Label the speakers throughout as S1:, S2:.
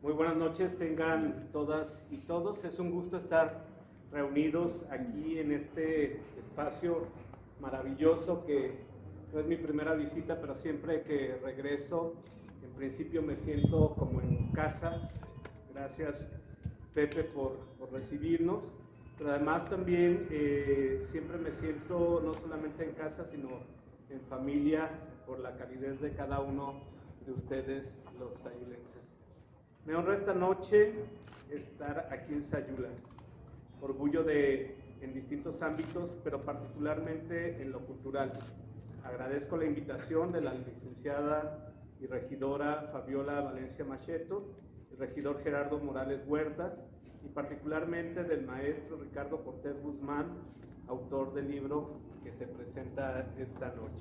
S1: Muy buenas noches, tengan todas y todos. Es un gusto estar reunidos aquí en este espacio maravilloso que no es mi primera visita, pero siempre que regreso, en principio me siento como en casa. Gracias, Pepe, por recibirnos. Pero además también siempre me siento no solamente en casa, sino en familia, por la calidez de cada uno de ustedes, los sayulenses. Me honra esta noche estar aquí en Sayula, orgullo en distintos ámbitos, pero particularmente en lo cultural. Agradezco la invitación de la licenciada y regidora Fabiola Valencia Macheto, el regidor Gerardo Morales Huerta, y particularmente del maestro Ricardo Cortés Guzmán, autor del libro que se presenta esta noche.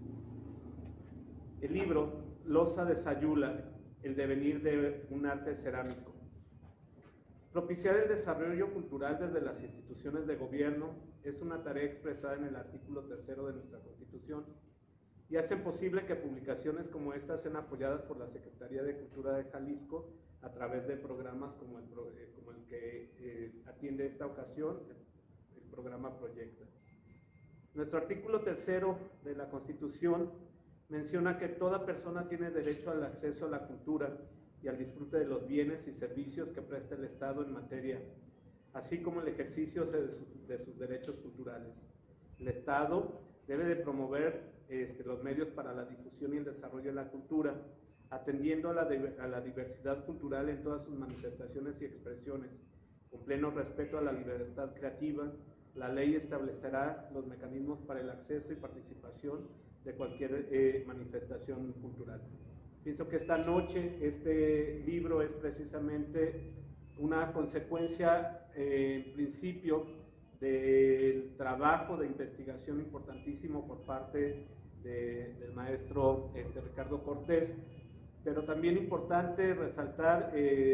S1: El libro Loza de Sayula, el devenir de un arte cerámico. Propiciar el desarrollo cultural desde las instituciones de gobierno es una tarea expresada en el artículo 3 de nuestra Constitución y hacen posible que publicaciones como esta sean apoyadas por la Secretaría de Cultura de Jalisco a través de programas como el que atiende esta ocasión, el programa Proyecta. Nuestro artículo 3 de la Constitución menciona que toda persona tiene derecho al acceso a la cultura y al disfrute de los bienes y servicios que presta el Estado en materia, así como el ejercicio de sus derechos culturales. El Estado debe de promover los medios para la difusión y el desarrollo de la cultura, atendiendo a la diversidad cultural en todas sus manifestaciones y expresiones, con pleno respeto a la libertad creativa. La ley establecerá los mecanismos para el acceso y participación de cualquier manifestación cultural. Pienso que esta noche este libro es precisamente una consecuencia, en principio, del trabajo de investigación importantísimo por parte del maestro Ricardo Cortés, pero también importante resaltar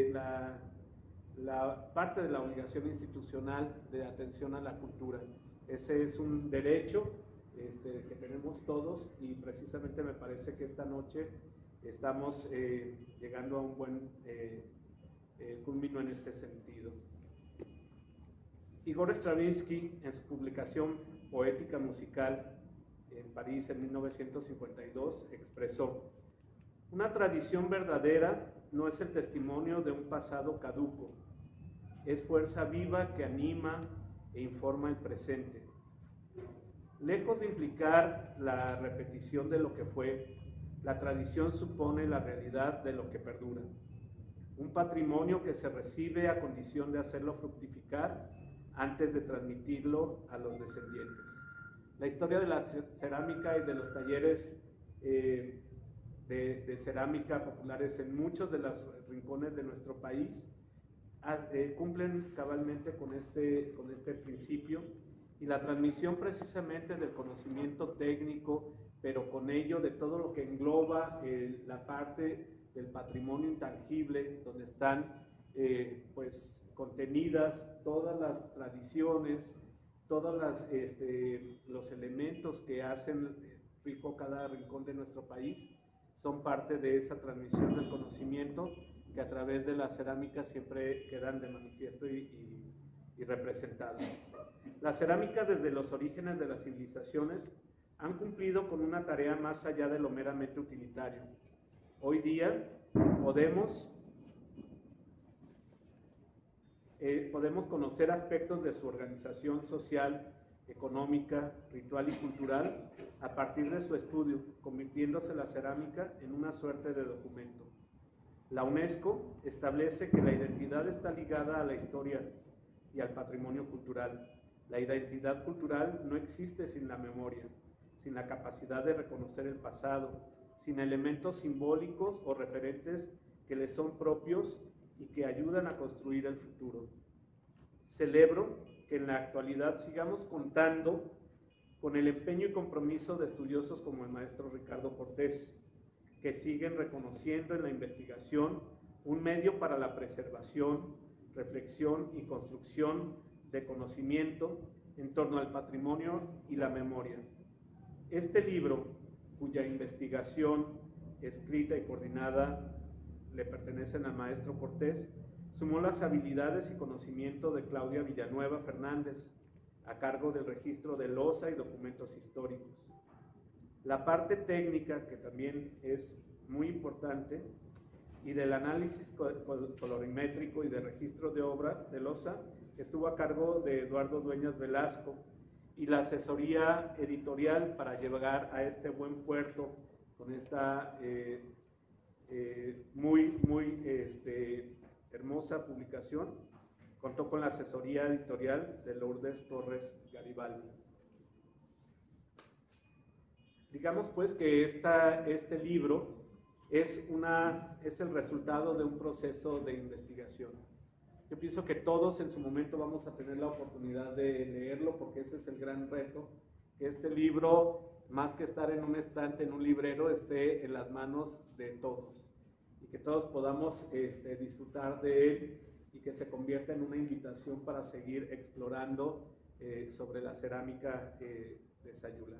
S1: la parte de la obligación institucional de atención a la cultura. Ese es un derecho que tenemos todos y precisamente me parece que esta noche estamos llegando a un buen culmino en este sentido. Igor Stravinsky, en su publicación Poética Musical en París en 1952, expresó: una tradición verdadera no es el testimonio de un pasado caduco, es fuerza viva que anima e informa el presente. Lejos de implicar la repetición de lo que fue, la tradición supone la realidad de lo que perdura. Un patrimonio que se recibe a condición de hacerlo fructificar antes de transmitirlo a los descendientes. La historia de la cerámica y de los talleres de cerámica populares en muchos de los rincones de nuestro país cumplen cabalmente con este principio, y la transmisión precisamente del conocimiento técnico, pero con ello de todo lo que engloba la parte del patrimonio intangible, donde están pues contenidas todas las tradiciones, todos los elementos que hacen rico cada rincón de nuestro país, son parte de esa transmisión del conocimiento que a través de la cerámica siempre quedan de manifiesto y representados. Las cerámicas desde los orígenes de las civilizaciones han cumplido con una tarea más allá de lo meramente utilitario. Hoy día podemos conocer aspectos de su organización social, económica, ritual y cultural a partir de su estudio, convirtiéndose la cerámica en una suerte de documento. La UNESCO establece que la identidad está ligada a la historia y al patrimonio cultural. La identidad cultural no existe sin la memoria, sin la capacidad de reconocer el pasado, sin elementos simbólicos o referentes que le son propios y que ayudan a construir el futuro. Celebro que en la actualidad sigamos contando con el empeño y compromiso de estudiosos como el maestro Ricardo Cortés, que siguen reconociendo en la investigación un medio para la preservación, reflexión y construcción de conocimiento en torno al patrimonio y la memoria. Este libro, cuya investigación escrita y coordinada le pertenecen al maestro Cortés, sumó las habilidades y conocimiento de Claudia Villanueva Fernández, a cargo del registro de loza y documentos históricos. La parte técnica, que también es muy importante, y del análisis colorimétrico y de registro de obra de loza, estuvo a cargo de Eduardo Dueñas Velasco, y la asesoría editorial para llegar a este buen puerto con esta muy hermosa publicación, contó con la asesoría editorial de Lourdes Torres Garibaldi. Digamos pues que este libro es el resultado de un proceso de investigación. Yo pienso que todos en su momento vamos a tener la oportunidad de leerlo, porque ese es el gran reto, que este libro, más que estar en un estante, en un librero, esté en las manos de todos, y que todos podamos disfrutar de él, y que se convierta en una invitación para seguir explorando sobre la cerámica de Sayula.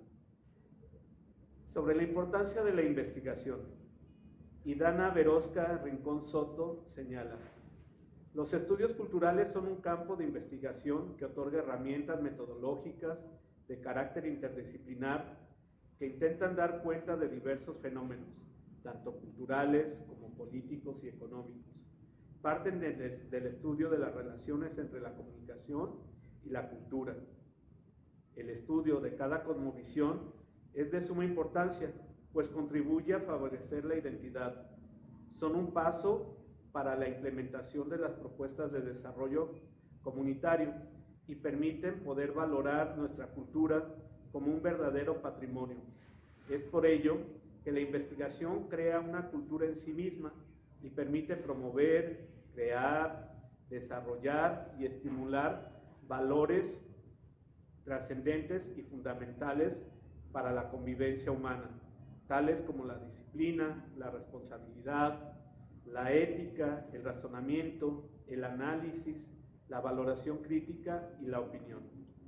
S1: Sobre la importancia de la investigación, Idana Verosca Rincón Soto señala: los estudios culturales son un campo de investigación que otorga herramientas metodológicas de carácter interdisciplinar que intentan dar cuenta de diversos fenómenos, tanto culturales como políticos y económicos. Parten del estudio de las relaciones entre la comunicación y la cultura. El estudio de cada cosmovisión es de suma importancia, pues contribuye a favorecer la identidad. Son un paso para la implementación de las propuestas de desarrollo comunitario y permiten poder valorar nuestra cultura como un verdadero patrimonio. Es por ello que la investigación crea una cultura en sí misma y permite promover, crear, desarrollar y estimular valores trascendentes y fundamentales para la convivencia humana, tales como la disciplina, la responsabilidad, la ética, el razonamiento, el análisis, la valoración crítica y la opinión.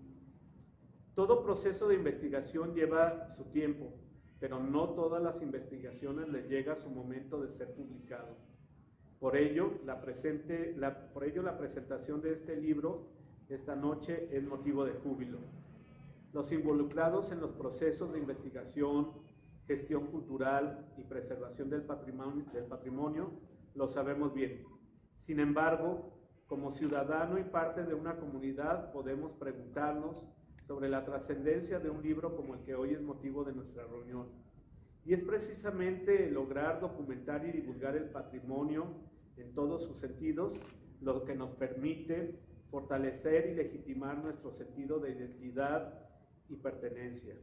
S1: Todo proceso de investigación lleva su tiempo, pero no todas las investigaciones les llega su momento de ser publicado. Por ello, la presentación de este libro esta noche es motivo de júbilo. Los involucrados en los procesos de investigación, gestión cultural y preservación del patrimonio lo sabemos bien. Sin embargo, como ciudadano y parte de una comunidad, podemos preguntarnos sobre la trascendencia de un libro como el que hoy es motivo de nuestra reunión. Y es precisamente lograr documentar y divulgar el patrimonio en todos sus sentidos lo que nos permite fortalecer y legitimar nuestro sentido de identidad y pertenencia.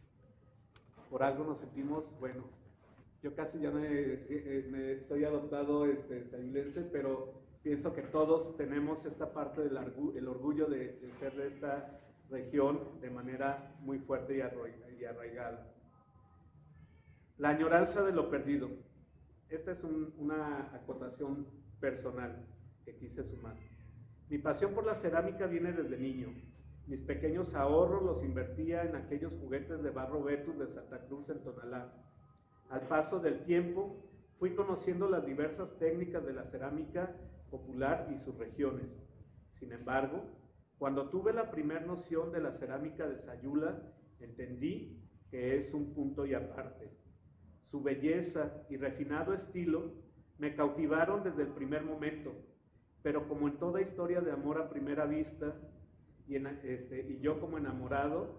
S1: Por algo nos sentimos, bueno, yo casi ya soy adoptado sayulense, pero pienso que todos tenemos esta parte del orgullo de ser de esta región de manera muy fuerte y arraigada. La añoranza de lo perdido. Esta es una acotación personal que quise sumar. Mi pasión por la cerámica viene desde niño. Mis pequeños ahorros los invertía en aquellos juguetes de barro Vetus de Santa Cruz en Tonalá. Al paso del tiempo, fui conociendo las diversas técnicas de la cerámica popular y sus regiones. Sin embargo, cuando tuve la primera noción de la cerámica de Sayula, entendí que es un punto y aparte. Su belleza y refinado estilo me cautivaron desde el primer momento, pero como en toda historia de amor a primera vista, y yo como enamorado,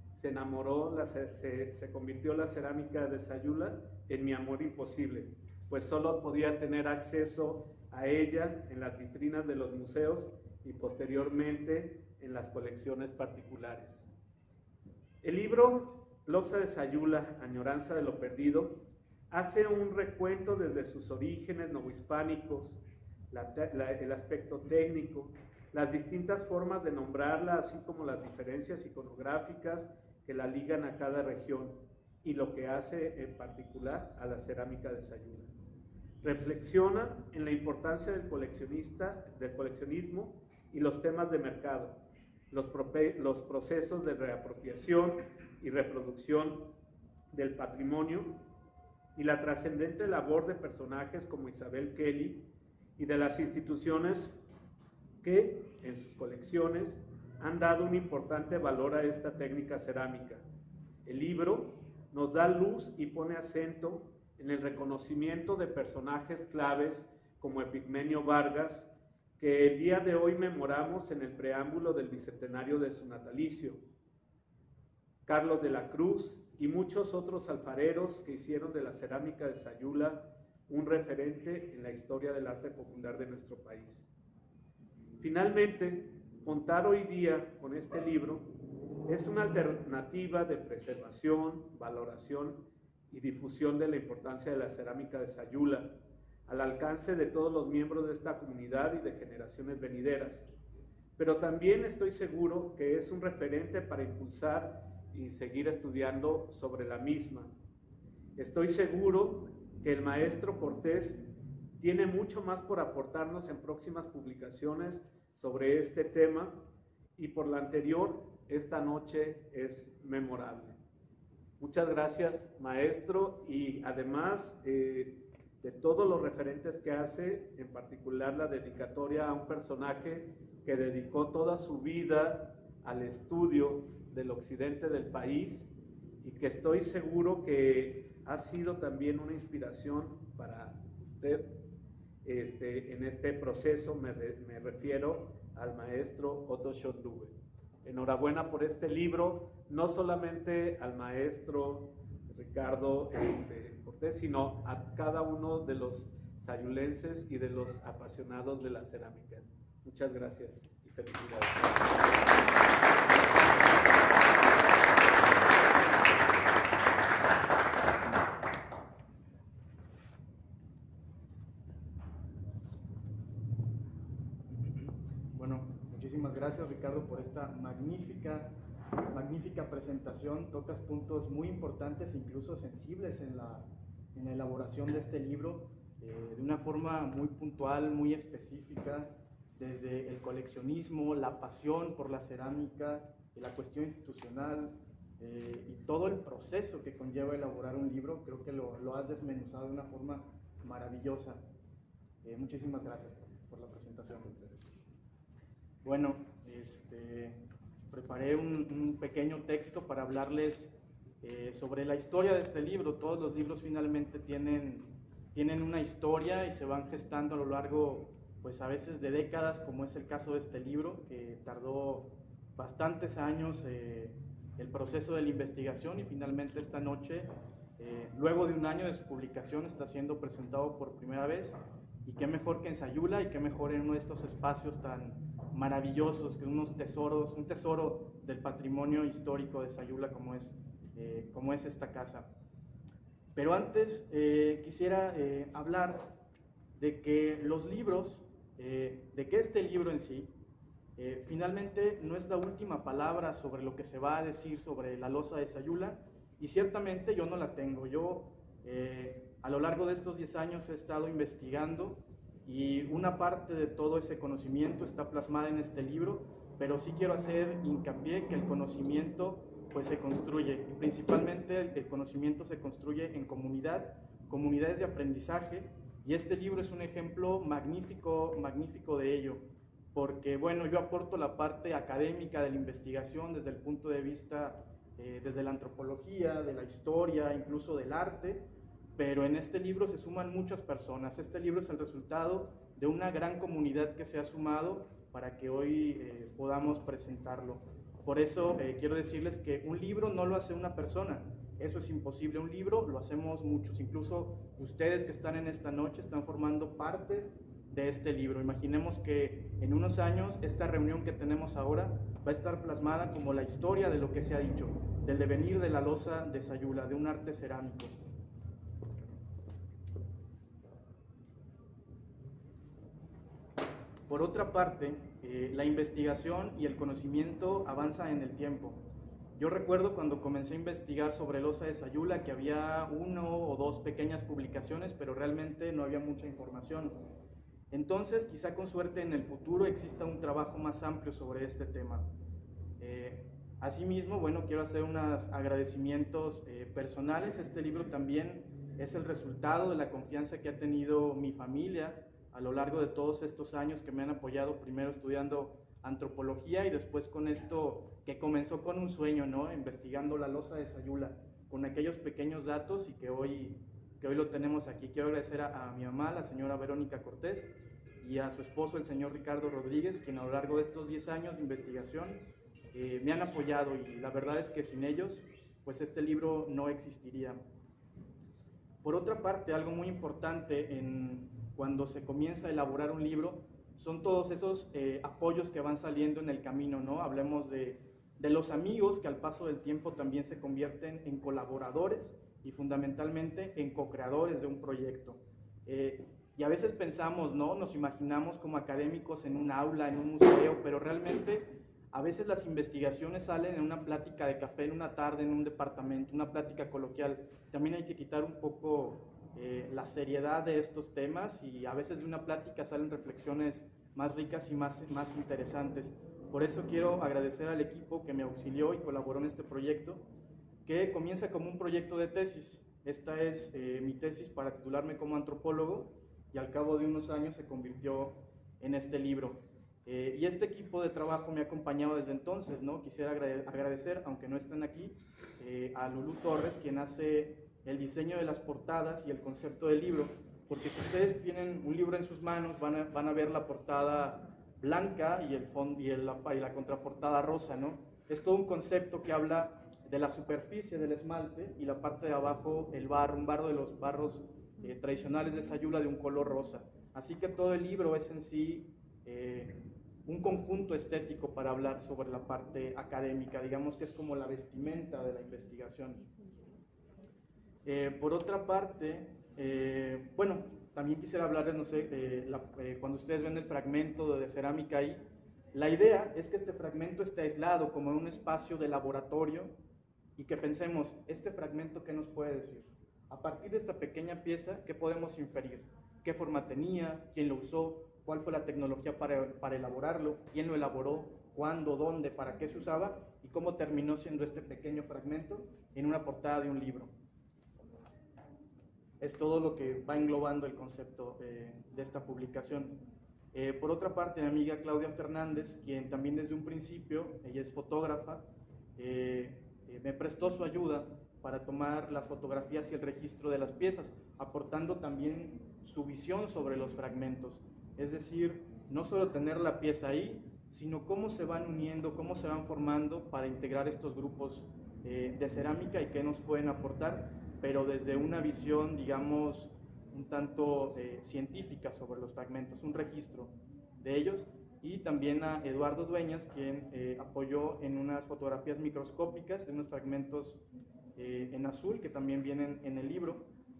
S1: se convirtió la cerámica de Sayula en mi amor imposible, pues solo podía tener acceso a ella en las vitrinas de los museos y posteriormente en las colecciones particulares. El libro Loza de Sayula, Añoranza de lo Perdido, hace un recuento desde sus orígenes novohispánicos, el aspecto técnico, las distintas formas de nombrarla, así como las diferencias iconográficas que la ligan a cada región y lo que hace en particular a la cerámica de Sayula. Reflexiona en la importancia del coleccionismo y los temas de mercado, los procesos de reapropiación y reproducción del patrimonio y la trascendente labor de personajes como Isabel Kelly y de las instituciones que, en sus colecciones, han dado un importante valor a esta técnica cerámica. El libro nos da luz y pone acento en el reconocimiento de personajes claves como Epigmenio Vargas, que el día de hoy memoramos en el preámbulo del bicentenario de su natalicio, Carlos de la Cruz y muchos otros alfareros que hicieron de la cerámica de Sayula un referente en la historia del arte popular de nuestro país. Finalmente, contar hoy día con este libro es una alternativa de preservación, valoración y difusión de la importancia de la cerámica de Sayula, al alcance de todos los miembros de esta comunidad y de generaciones venideras. Pero también estoy seguro que es un referente para impulsar y seguir estudiando sobre la misma. Estoy seguro que el maestro Cortés tiene mucho más por aportarnos en próximas publicaciones sobre este tema, y por la anterior, esta noche es memorable. Muchas gracias, maestro, y además de todos los referentes que hace, en particular la dedicatoria a un personaje que dedicó toda su vida al estudio del occidente del país y que estoy seguro que ha sido también una inspiración para usted en este proceso. Me refiero al maestro Otto Schönluwe. Enhorabuena por este libro, no solamente al maestro Ricardo Cortés, sino a cada uno de los sayulenses y de los apasionados de la cerámica. Muchas gracias y felicidades.
S2: Bueno, muchísimas gracias, Ricardo, por esta magnífica presentación. Tocas puntos muy importantes, incluso sensibles en la elaboración de este libro, de una forma muy puntual, muy específica, desde el coleccionismo, la pasión por la cerámica, la cuestión institucional y todo el proceso que conlleva elaborar un libro. Creo que lo has desmenuzado de una forma maravillosa. Muchísimas gracias por la presentación. Bueno, preparé un pequeño texto para hablarles sobre la historia de este libro. Todos los libros finalmente tienen una historia y se van gestando a lo largo, pues a veces de décadas, como es el caso de este libro, que tardó bastantes años el proceso de la investigación, y finalmente esta noche, luego de un año de su publicación, está siendo presentado por primera vez. Y qué mejor que en Sayula, y qué mejor en uno de estos espacios tan maravillosos, que un tesoro del patrimonio histórico de Sayula como es esta casa. Pero antes quisiera hablar de que los libros, de que este libro en sí, finalmente no es la última palabra sobre lo que se va a decir sobre la loza de Sayula, y ciertamente yo no la tengo. Yo a lo largo de estos 10 años he estado investigando, y una parte de todo ese conocimiento está plasmada en este libro, pero sí quiero hacer hincapié que el conocimiento pues se construye, y principalmente el conocimiento se construye en comunidades de aprendizaje, y este libro es un ejemplo magnífico de ello, porque bueno, yo aporto la parte académica de la investigación desde el punto de vista, desde la antropología, de la historia, incluso del arte, pero en este libro se suman muchas personas. Este libro es el resultado de una gran comunidad que se ha sumado para que hoy podamos presentarlo. Por eso quiero decirles que un libro no lo hace una persona, eso es imposible. Un libro lo hacemos muchos, incluso ustedes que están en esta noche están formando parte de este libro. Imaginemos que en unos años esta reunión que tenemos ahora va a estar plasmada como la historia de lo que se ha dicho, del devenir de la loza de Sayula, de un arte cerámico. Por otra parte, la investigación y el conocimiento avanzan en el tiempo. Yo recuerdo cuando comencé a investigar sobre loza de Sayula que había 1 o 2 pequeñas publicaciones, pero realmente no había mucha información. Entonces, quizá con suerte en el futuro exista un trabajo más amplio sobre este tema. Asimismo, bueno, quiero hacer unos agradecimientos personales. Este libro también es el resultado de la confianza que ha tenido mi familia a lo largo de todos estos años que me han apoyado, primero estudiando antropología y después con esto que comenzó con un sueño, ¿no? Investigando la losa de Sayula, con aquellos pequeños datos y que hoy lo tenemos aquí. Quiero agradecer a mi mamá, la señora Verónica Cortés, y a su esposo, el señor Ricardo Rodríguez, quien a lo largo de estos 10 años de investigación me han apoyado, y la verdad es que sin ellos, pues este libro no existiría. Por otra parte, algo muy importante cuando se comienza a elaborar un libro son todos esos apoyos que van saliendo en el camino, ¿no? Hablemos de los amigos que al paso del tiempo también se convierten en colaboradores y fundamentalmente en co-creadores de un proyecto. Y a veces pensamos, ¿no? Nos imaginamos como académicos en un aula, en un museo, pero realmente a veces las investigaciones salen en una plática de café, en una tarde, en un departamento, una plática coloquial. También hay que quitar un poco la seriedad de estos temas, y a veces de una plática salen reflexiones más ricas y más interesantes. Por eso quiero agradecer al equipo que me auxilió y colaboró en este proyecto, que comienza como un proyecto de tesis. Esta es mi tesis para titularme como antropólogo, y al cabo de unos años se convirtió en este libro. Y este equipo de trabajo me ha acompañado desde entonces, ¿no? Quisiera agradecer, aunque no estén aquí, a Lulú Torres, quien hace el diseño de las portadas y el concepto del libro, porque si ustedes tienen un libro en sus manos, van a ver la portada blanca y el fondo y la contraportada rosa, ¿no? Es todo un concepto que habla de la superficie del esmalte y la parte de abajo el barro, un barro de los barros tradicionales de Sayula de un color rosa. Así que todo el libro es en sí un conjunto estético para hablar sobre la parte académica, digamos que es como la vestimenta de la investigación. Por otra parte, bueno, también quisiera hablarles, no sé, cuando ustedes ven el fragmento de cerámica ahí, la idea es que este fragmento esté aislado como en un espacio de laboratorio, y que pensemos, este fragmento, ¿qué nos puede decir? A partir de esta pequeña pieza, ¿qué podemos inferir? ¿Qué forma tenía? ¿Quién lo usó? ¿Cuál fue la tecnología para elaborarlo? ¿Quién lo elaboró? ¿Cuándo? ¿Dónde? ¿Para qué se usaba? ¿Y cómo terminó siendo este pequeño fragmento en una portada de un libro? Es todo lo que va englobando el concepto de esta publicación. Por otra parte, mi amiga Claudia Fernández, quien también desde un principio, ella es fotógrafa, me prestó su ayuda para tomar las fotografías y el registro de las piezas, aportando también su visión sobre los fragmentos. Es decir, no solo tener la pieza ahí, sino cómo se van uniendo, cómo se van formando para integrar estos grupos de cerámica y qué nos pueden aportar, pero desde una visión, digamos, un tanto científica sobre los fragmentos, un registro de ellos. Y también a Eduardo Dueñas, quien apoyó en unas fotografías microscópicas de unos fragmentos en azul que también vienen en el libro.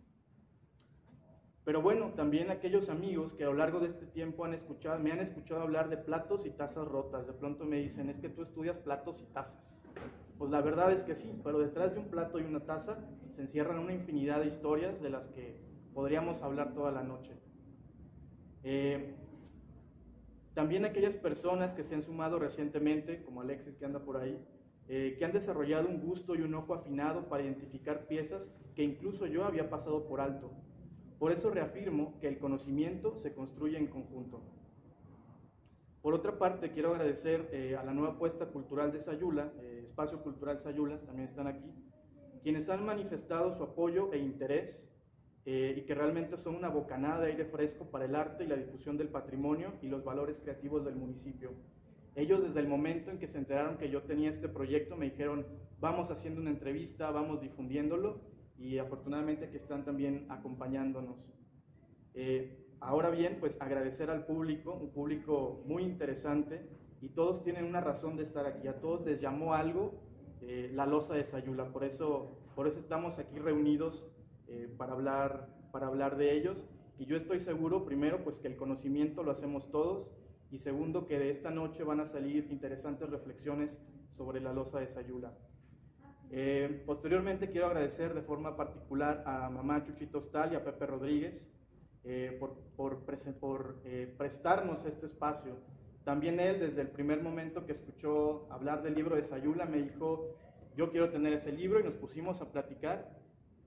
S2: Pero bueno, también aquellos amigos que a lo largo de este tiempo me han escuchado hablar de platos y tazas rotas. De pronto me dicen, es que tú estudias platos y tazas. Pues la verdad es que sí, pero detrás de un plato y una taza se encierran una infinidad de historias de las que podríamos hablar toda la noche. También aquellas personas que se han sumado recientemente, como Alexis que anda por ahí, que han desarrollado un gusto y un ojo afinado para identificar piezas que incluso yo había pasado por alto. Por eso reafirmo que el conocimiento se construye en conjunto. Por otra parte, quiero agradecer a la nueva apuesta cultural de Sayula, Espacio Cultural Sayula, también están aquí, quienes han manifestado su apoyo e interés y que realmente son una bocanada de aire fresco para el arte y la difusión del patrimonio y los valores creativos del municipio. Ellos desde el momento en que se enteraron que yo tenía este proyecto me dijeron, vamos haciendo una entrevista, vamos difundiéndolo, y afortunadamente que están también acompañándonos. Ahora bien, pues agradecer al público, un público muy interesante, y todos tienen una razón de estar aquí, a todos les llamó algo la losa de Sayula, por eso estamos aquí reunidos para hablar de ellos, y yo estoy seguro, primero, pues que el conocimiento lo hacemos todos, y segundo, que de esta noche van a salir interesantes reflexiones sobre la losa de Sayula. Posteriormente quiero agradecer de forma particular a mamá Chuchito Hostal y a Pepe Rodríguez por prestarnos este espacio. También él, desde el primer momento que escuchó hablar del libro de Sayula, me dijo, yo quiero tener ese libro, y nos pusimos a platicar,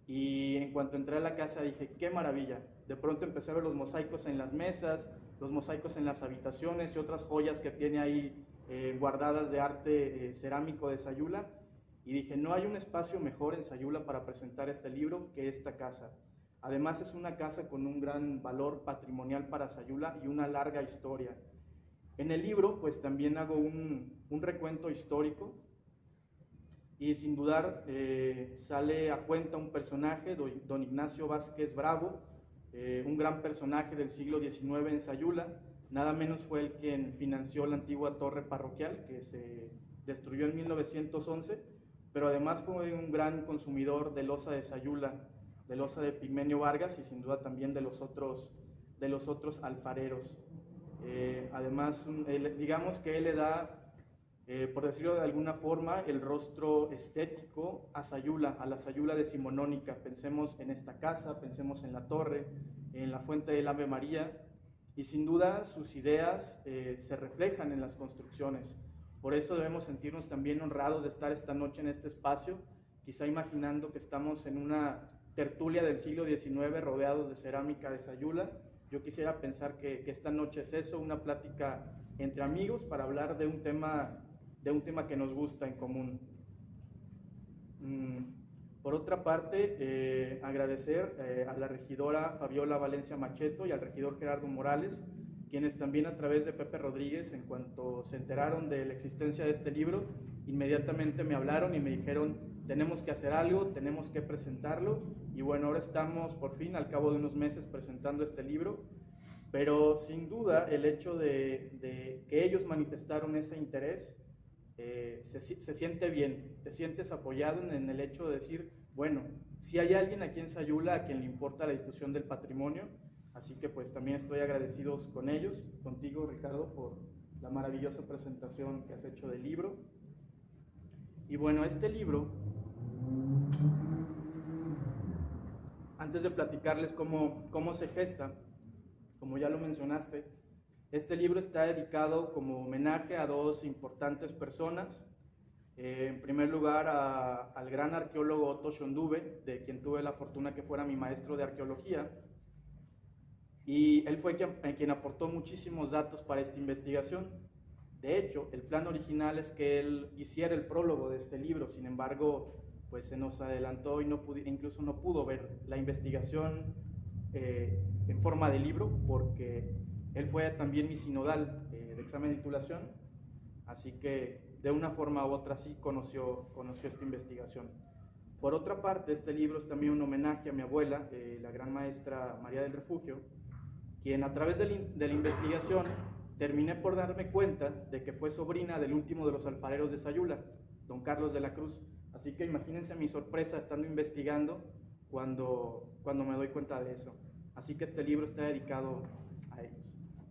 S2: y en cuanto entré a la casa dije, qué maravilla. De pronto empecé a ver los mosaicos en las mesas, los mosaicos en las habitaciones y otras joyas que tiene ahí guardadas de arte cerámico de Sayula, y dije, no hay un espacio mejor en Sayula para presentar este libro que esta casa. Además es una casa con un gran valor patrimonial para Sayula y una larga historia. En el libro pues también hago un recuento histórico, y sin dudar sale a cuenta un personaje, don Ignacio Vázquez Bravo, un gran personaje del siglo XIX en Sayula. Nada menos fue el quien financió la antigua torre parroquial que se destruyó en 1911, pero además fue un gran consumidor de loza de Sayula, de loza de Pigmenio Vargas y sin duda también de los otros alfareros. Además, digamos que él le da, por decirlo de alguna forma, el rostro estético a Sayula, a la Sayula decimonónica. Pensemos en esta casa, pensemos en la torre, en la fuente del Ave María, y sin duda sus ideas se reflejan en las construcciones. Por eso debemos sentirnos también honrados de estar esta noche en este espacio, quizá imaginando que estamos en una tertulia del siglo XIX rodeados de cerámica de Sayula. Yo quisiera pensar que esta noche es eso, una plática entre amigos para hablar de un tema que nos gusta en común. Por otra parte, agradecer a la regidora Fabiola Valencia Macheto y al regidor Gerardo Morales, quienes también a través de Pepe Rodríguez, en cuanto se enteraron de la existencia de este libro, inmediatamente me hablaron y me dijeron, tenemos que hacer algo, tenemos que presentarlo, y bueno, ahora estamos por fin, al cabo de unos meses, presentando este libro, pero sin duda el hecho de que ellos manifestaron ese interés, se siente bien, te sientes apoyado en el hecho de decir, bueno, si hay alguien aquí en Sayula a quien le importa la difusión del patrimonio, así que pues también estoy agradecidos con ellos, contigo Ricardo, por la maravillosa presentación que has hecho del libro. Y bueno, este libro, antes de platicarles cómo se gesta, como ya lo mencionaste, este libro está dedicado como homenaje a dos importantes personas. En primer lugar, al gran arqueólogo Otto Schönduve, de quien tuve la fortuna que fuera mi maestro de arqueología. Y él fue quien aportó muchísimos datos para esta investigación. De hecho, el plan original es que él hiciera el prólogo de este libro, sin embargo, pues se nos adelantó y incluso no pudo ver la investigación en forma de libro, porque él fue también mi sinodal de examen de titulación, así que de una forma u otra sí conoció esta investigación. Por otra parte, este libro es también un homenaje a mi abuela, la gran maestra María del Refugio, quien a través de la investigación terminé por darme cuenta de que fue sobrina del último de los alfareros de Sayula, don Carlos de la Cruz. Así que imagínense mi sorpresa estando investigando cuando me doy cuenta de eso. Así que este libro está dedicado a ellos.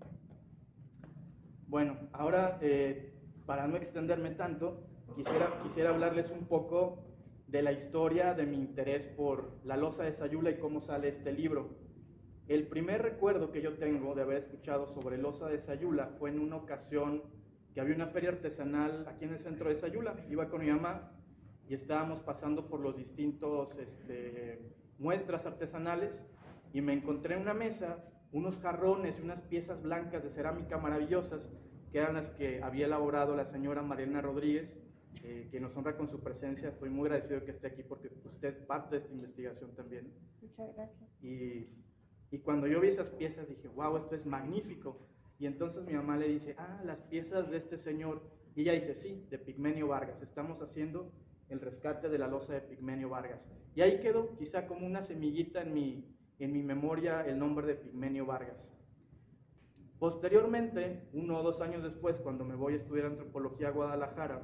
S2: Bueno, ahora para no extenderme tanto, quisiera hablarles un poco de la historia de mi interés por la loza de Sayula y cómo sale este libro. El primer recuerdo que yo tengo de haber escuchado sobre loza de Sayula fue en una ocasión que había una feria artesanal aquí en el centro de Sayula. Iba con mi mamá y estábamos pasando por los distintos muestras artesanales y me encontré en una mesa unos jarrones y unas piezas blancas de cerámica maravillosas que eran las que había elaborado la señora Mariana Rodríguez, que nos honra con su presencia. Estoy muy agradecido que esté aquí porque usted es parte de esta investigación también.
S3: Muchas gracias.
S2: Y cuando yo vi esas piezas dije, wow, esto es magnífico. Y entonces mi mamá le dice, las piezas de este señor. Y ella dice, sí, de Pigmenio Vargas. Estamos haciendo el rescate de la loza de Pigmenio Vargas. Y ahí quedó, quizá como una semillita en mi memoria, el nombre de Pigmenio Vargas. Posteriormente, 1 o 2 años después, cuando me voy a estudiar antropología a Guadalajara,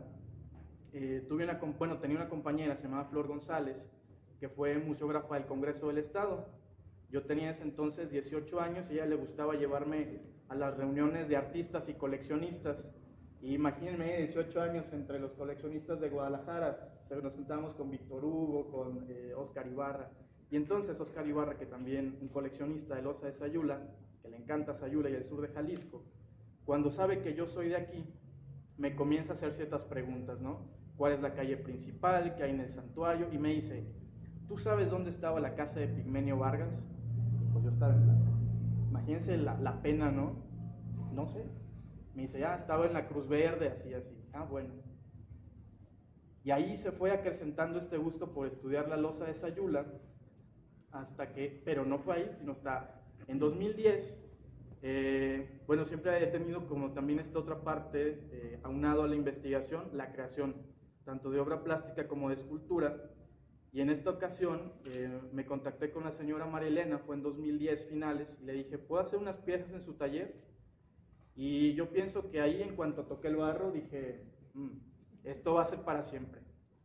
S2: tenía una compañera, se llamaba Flor González, que fue museógrafa del Congreso del Estado. Yo tenía ese entonces 18 años y a ella le gustaba llevarme a las reuniones de artistas y coleccionistas. Y imagínense, 18 años entre los coleccionistas de Guadalajara, nos juntábamos con Víctor Hugo, con Óscar Ibarra. Y entonces Óscar Ibarra, que también un coleccionista de loza de Sayula, que le encanta Sayula y el sur de Jalisco, cuando sabe que yo soy de aquí, me comienza a hacer ciertas preguntas, ¿no? ¿Cuál es la calle principal? ¿Qué hay en el santuario? Y me dice, ¿tú sabes dónde estaba la casa de Pigmenio Vargas? Pues yo estaba imagínense la pena, ¿no? No sé. Me dice, estaba en la Cruz Verde, así. Bueno. Y ahí se fue acrecentando este gusto por estudiar la losa de Sayula, hasta que, pero no fue ahí, sino hasta en 2010, bueno, siempre he tenido como también esta otra parte, aunado a la investigación, la creación, tanto de obra plástica como de escultura, y en esta ocasión me contacté con la señora María Elena, fue en 2010 finales, y le dije, ¿puedo hacer unas piezas en su taller? Y yo pienso que ahí, en cuanto toqué el barro, dije, esto va a ser para siempre.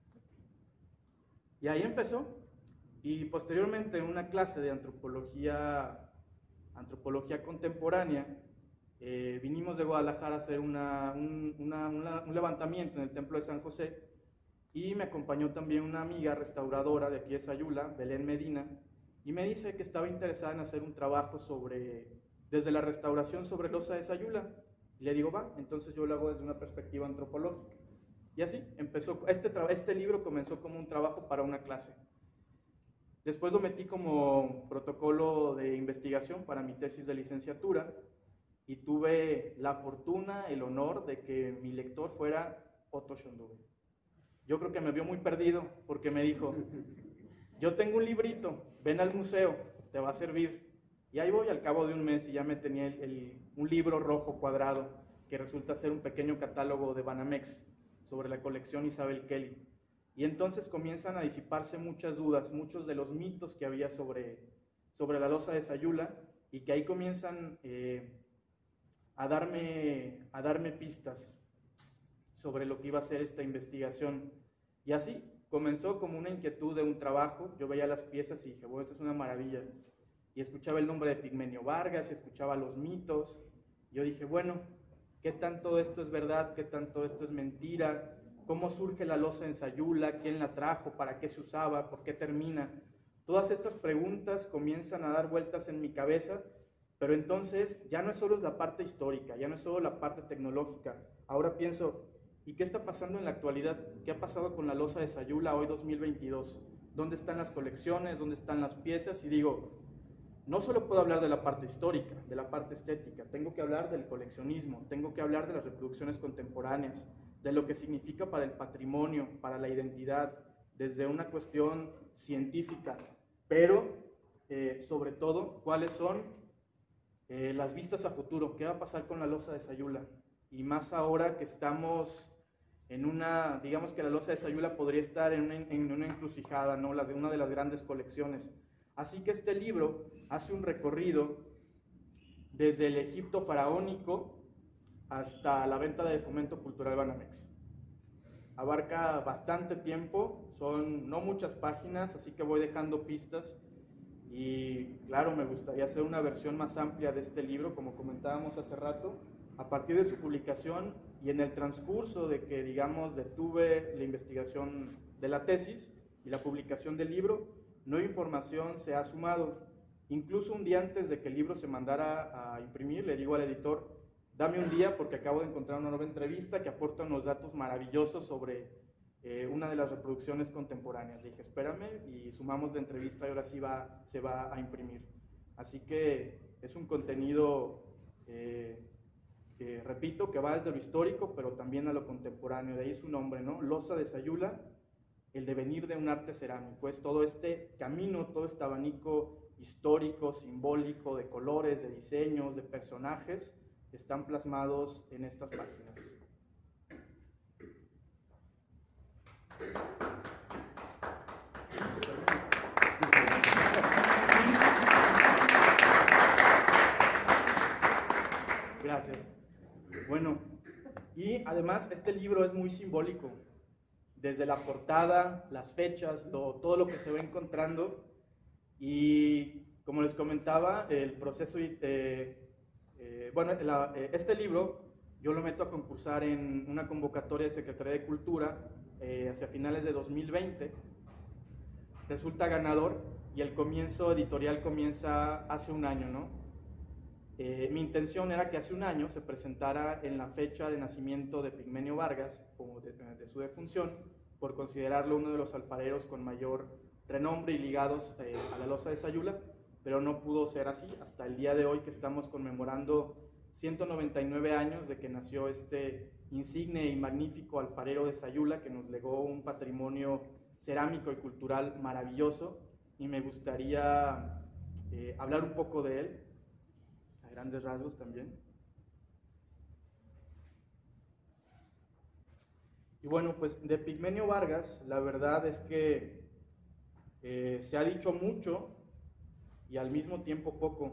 S2: Y ahí empezó. Y posteriormente, en una clase de antropología contemporánea, vinimos de Guadalajara a hacer un levantamiento en el Templo de San José, y me acompañó también una amiga restauradora de aquí de Sayula, Belén Medina, y me dice que estaba interesada en hacer un trabajo desde la restauración sobre losa de Sayula. Y le digo, va, entonces yo lo hago desde una perspectiva antropológica. Y así empezó, este libro comenzó como un trabajo para una clase. Después lo metí como protocolo de investigación para mi tesis de licenciatura, y tuve la fortuna, el honor de que mi lector fuera Otto Schönduve. Yo creo que me vio muy perdido porque me dijo, yo tengo un librito, ven al museo, te va a servir. Y ahí voy al cabo de un mes y ya me tenía un libro rojo cuadrado que resulta ser un pequeño catálogo de Banamex sobre la colección Isabel Kelly. Y entonces comienzan a disiparse muchas dudas, muchos de los mitos que había sobre la losa de Sayula, y que ahí comienzan a darme pistas sobre lo que iba a ser esta investigación. Y así comenzó como una inquietud de un trabajo. Yo veía las piezas y dije, bueno, esto es una maravilla. Y escuchaba el nombre de Pigmenio Vargas y escuchaba los mitos. Yo dije, bueno, ¿qué tanto esto es verdad? ¿Qué tanto esto es mentira? ¿Cómo surge la losa en Sayula? ¿Quién la trajo? ¿Para qué se usaba? ¿Por qué termina? Todas estas preguntas comienzan a dar vueltas en mi cabeza, pero entonces ya no es solo la parte histórica, ya no es solo la parte tecnológica. Ahora pienso, ¿y qué está pasando en la actualidad? ¿Qué ha pasado con la losa de Sayula hoy 2022? ¿Dónde están las colecciones? ¿Dónde están las piezas? Y digo, no solo puedo hablar de la parte histórica, de la parte estética, tengo que hablar del coleccionismo, tengo que hablar de las reproducciones contemporáneas, de lo que significa para el patrimonio, para la identidad, desde una cuestión científica, pero sobre todo, cuáles son las vistas a futuro, qué va a pasar con la losa de Sayula. Y más ahora que estamos digamos que la losa de Sayula podría estar en una encrucijada, ¿no? De una de las grandes colecciones. Así que este libro hace un recorrido desde el Egipto faraónico hasta la venta de Fomento Cultural Banamex. Abarca bastante tiempo, son no muchas páginas, así que voy dejando pistas. Y claro, me gustaría hacer una versión más amplia de este libro, como comentábamos hace rato. A partir de su publicación y en el transcurso de que, digamos, detuve la investigación de la tesis y la publicación del libro, nueva información se ha sumado. Incluso un día antes de que el libro se mandara a imprimir, le digo al editor, dame un día porque acabo de encontrar una nueva entrevista que aporta unos datos maravillosos sobre una de las reproducciones contemporáneas. Le dije, espérame, y sumamos la entrevista y ahora sí se va a imprimir. Así que es un contenido, repito, que va desde lo histórico, pero también a lo contemporáneo. De ahí su nombre, ¿no? Losa de Sayula, el devenir de un arte cerámico. Es todo este camino, todo este abanico histórico, simbólico, de colores, de diseños, de personajes, están plasmados en estas páginas. Gracias. Bueno, y además este libro es muy simbólico. Desde la portada, las fechas, todo lo que se va encontrando. Y como les comentaba, el proceso, este libro yo lo meto a concursar en una convocatoria de Secretaría de Cultura hacia finales de 2020. Resulta ganador y el comienzo editorial comienza hace un año, ¿no? Mi intención era que hace un año se presentara en la fecha de nacimiento de Pigmenio Vargas, como de su defunción, por considerarlo uno de los alfareros con mayor renombre y ligados a la losa de Sayula, pero no pudo ser así hasta el día de hoy, que estamos conmemorando 199 años de que nació este insigne y magnífico alfarero de Sayula, que nos legó un patrimonio cerámico y cultural maravilloso, y me gustaría hablar un poco de él, a grandes rasgos también. Y bueno, pues de Epigmenio Vargas, la verdad es que se ha dicho mucho y al mismo tiempo poco.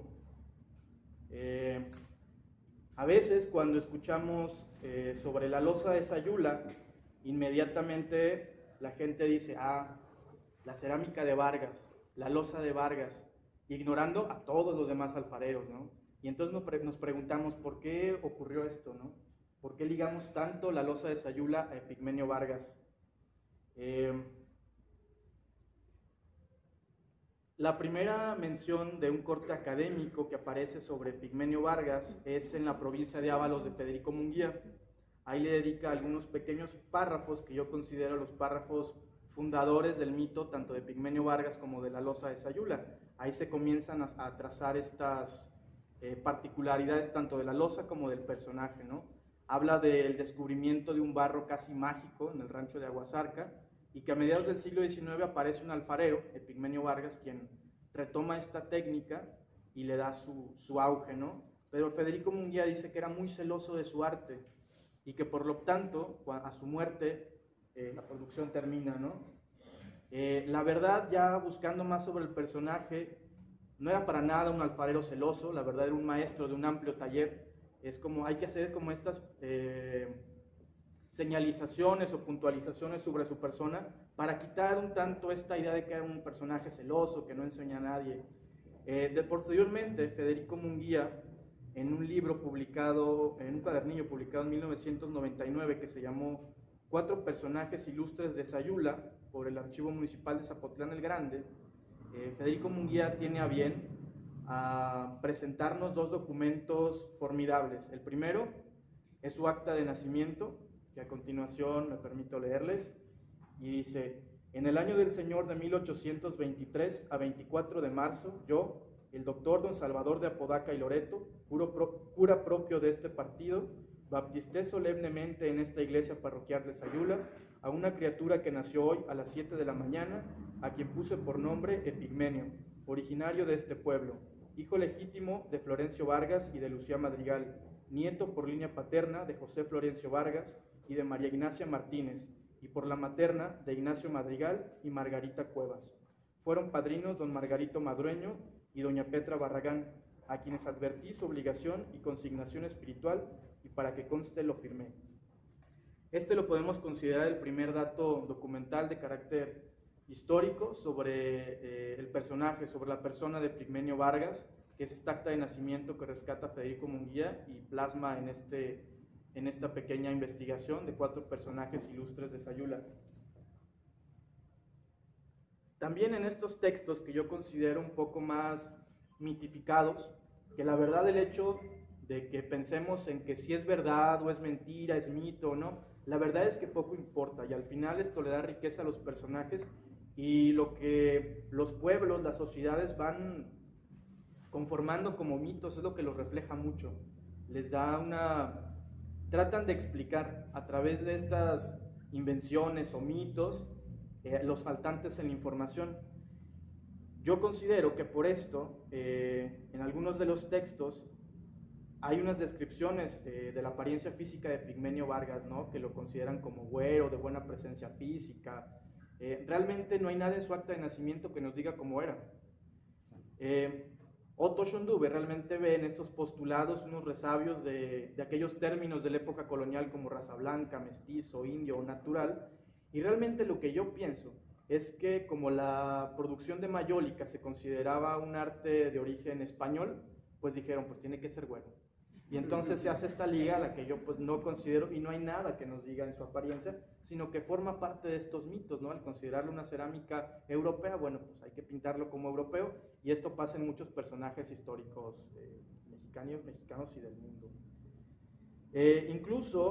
S2: A veces cuando escuchamos sobre la losa de Sayula, inmediatamente la gente dice, ah, la cerámica de Vargas, la losa de Vargas, ignorando a todos los demás alfareros, ¿no? Y entonces nos preguntamos, ¿por qué ocurrió esto, no? ¿Por qué ligamos tanto la losa de Sayula a Epigmenio Vargas? La primera mención de un corte académico que aparece sobre Epigmenio Vargas es en la provincia de Ábalos de Federico Munguía. Ahí le dedica algunos pequeños párrafos que yo considero los párrafos fundadores del mito, tanto de Epigmenio Vargas como de la losa de Sayula. Ahí se comienzan a trazar estas particularidades tanto de la losa como del personaje, ¿no? Habla del descubrimiento de un barro casi mágico en el rancho de Aguasarca, y que a mediados del siglo XIX aparece un alfarero, Epigmenio Vargas, quien retoma esta técnica y le da su auge, ¿no? Pero Federico Munguía dice que era muy celoso de su arte y que por lo tanto, a su muerte, la producción termina, ¿no? La verdad, ya buscando más sobre el personaje, no era para nada un alfarero celoso, la verdad era un maestro de un amplio taller. Es como, hay que hacer como estas señalizaciones o puntualizaciones sobre su persona para quitar un tanto esta idea de que era un personaje celoso, que no enseña a nadie. Posteriormente, Federico Munguía, en un libro publicado, en un cuadernillo publicado en 1999 que se llamó 4 personajes ilustres de Sayula, por el Archivo Municipal de Zapotlán el Grande, Federico Munguía tiene a bien a presentarnos 2 documentos formidables. El primero es su acta de nacimiento, que a continuación me permito leerles, y dice: en el año del Señor de 1823 a 24 de marzo, yo, el doctor don Salvador de Apodaca y Loreto, cura propio de este partido, baptisté solemnemente en esta iglesia parroquial de Sayula a una criatura que nació hoy a las 7 de la mañana, a quien puse por nombre Epigmenio, originario de este pueblo, hijo legítimo de Florencio Vargas y de Lucía Madrigal, nieto por línea paterna de José Florencio Vargas y de María Ignacia Martínez, y por la materna de Ignacio Madrigal y Margarita Cuevas. Fueron padrinos don Margarito Madrueño y doña Petra Barragán, a quienes advertí su obligación y consignación espiritual, y para que conste lo firmé. Este lo podemos considerar el primer dato documental de carácter histórico sobre el personaje, sobre la persona de Epigmenio Vargas, que es esta acta de nacimiento que rescata Federico Munguía y plasma en esta pequeña investigación de 4 personajes ilustres de Sayula. También en estos textos que yo considero un poco más mitificados, que la verdad el hecho de que pensemos en que si es verdad o es mentira, es mito o no, la verdad es que poco importa, y al final esto le da riqueza a los personajes, y lo que los pueblos, las sociedades van conformando como mitos es lo que los refleja mucho. Les da tratan de explicar a través de estas invenciones o mitos los faltantes en la información. Yo considero que por esto, en algunos de los textos, hay unas descripciones de la apariencia física de Epigmenio Vargas, ¿no? Que lo consideran como güero, de buena presencia física. Realmente no hay nada en su acta de nacimiento que nos diga cómo era. Otto Schondube realmente ve en estos postulados unos resabios de aquellos términos de la época colonial como raza blanca, mestizo, indio o natural, y realmente lo que yo pienso es que como la producción de mayólica se consideraba un arte de origen español, pues dijeron, pues tiene que ser güero. Y entonces se hace esta liga, la que yo pues no considero, y no hay nada que nos diga en su apariencia, sino que forma parte de estos mitos, ¿no? Al considerarlo una cerámica europea, bueno, pues hay que pintarlo como europeo, y esto pasa en muchos personajes históricos mexicanos y del mundo. Incluso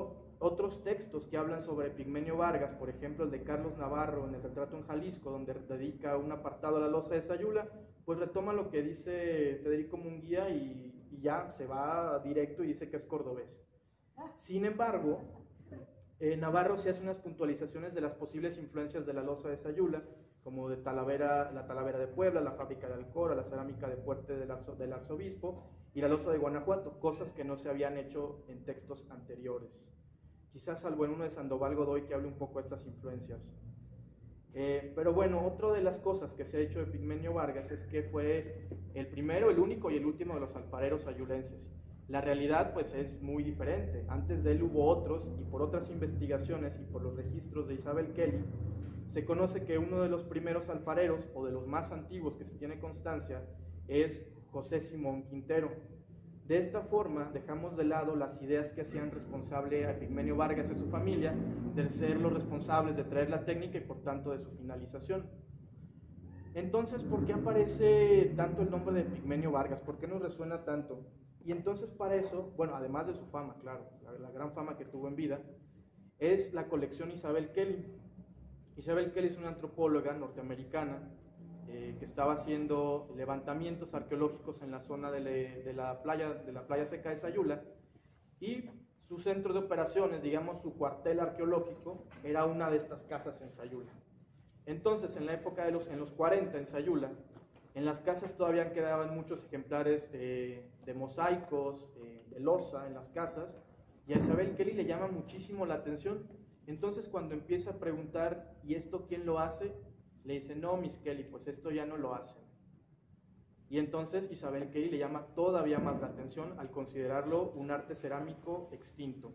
S2: otros textos que hablan sobre Epigmenio Vargas, por ejemplo el de Carlos Navarro en el Retrato en Jalisco, donde dedica un apartado a la losa de Sayula, pues retoma lo que dice Federico Munguía y ya se va directo y dice que es cordobés. Sin embargo, Navarro sí hace unas puntualizaciones de las posibles influencias de la losa de Sayula, como de Talavera, la Talavera de Puebla, la fábrica de Alcora, la cerámica de Puerte del Arzobispo y la losa de Guanajuato, cosas que no se habían hecho en textos anteriores. Quizás salvo en uno de Sandoval Godoy que hable un poco de estas influencias. Pero bueno, otra de las cosas que se ha hecho de Epigmenio Vargas es que fue el primero, el único y el último de los alfareros sayulenses. La realidad pues es muy diferente. Antes de él hubo otros, y por otras investigaciones y por los registros de Isabel Kelly, se conoce que uno de los primeros alfareros, o de los más antiguos que se tiene constancia, es José Simón Quintero. De esta forma dejamos de lado las ideas que hacían responsable a Epigmenio Vargas y a su familia de ser los responsables de traer la técnica y por tanto de su finalización. Entonces, ¿por qué aparece tanto el nombre de Epigmenio Vargas? ¿Por qué nos resuena tanto? Y entonces para eso, bueno, además de su fama, claro, la gran fama que tuvo en vida, es la colección Isabel Kelly. Isabel Kelly es una antropóloga norteamericana que estaba haciendo levantamientos arqueológicos en la zona de la playa seca de Sayula, y su centro de operaciones, digamos su cuartel arqueológico, era una de estas casas en Sayula. Entonces, en la época en los 40 en Sayula, en las casas todavía quedaban muchos ejemplares de mosaicos, de loza en las casas, y a Isabel Kelly le llama muchísimo la atención. Entonces, cuando empieza a preguntar, ¿y esto quién lo hace?, le dice, no, Miss Kelly, pues esto ya no lo hacen. Y entonces Isabel Kelly le llama todavía más la atención al considerarlo un arte cerámico extinto.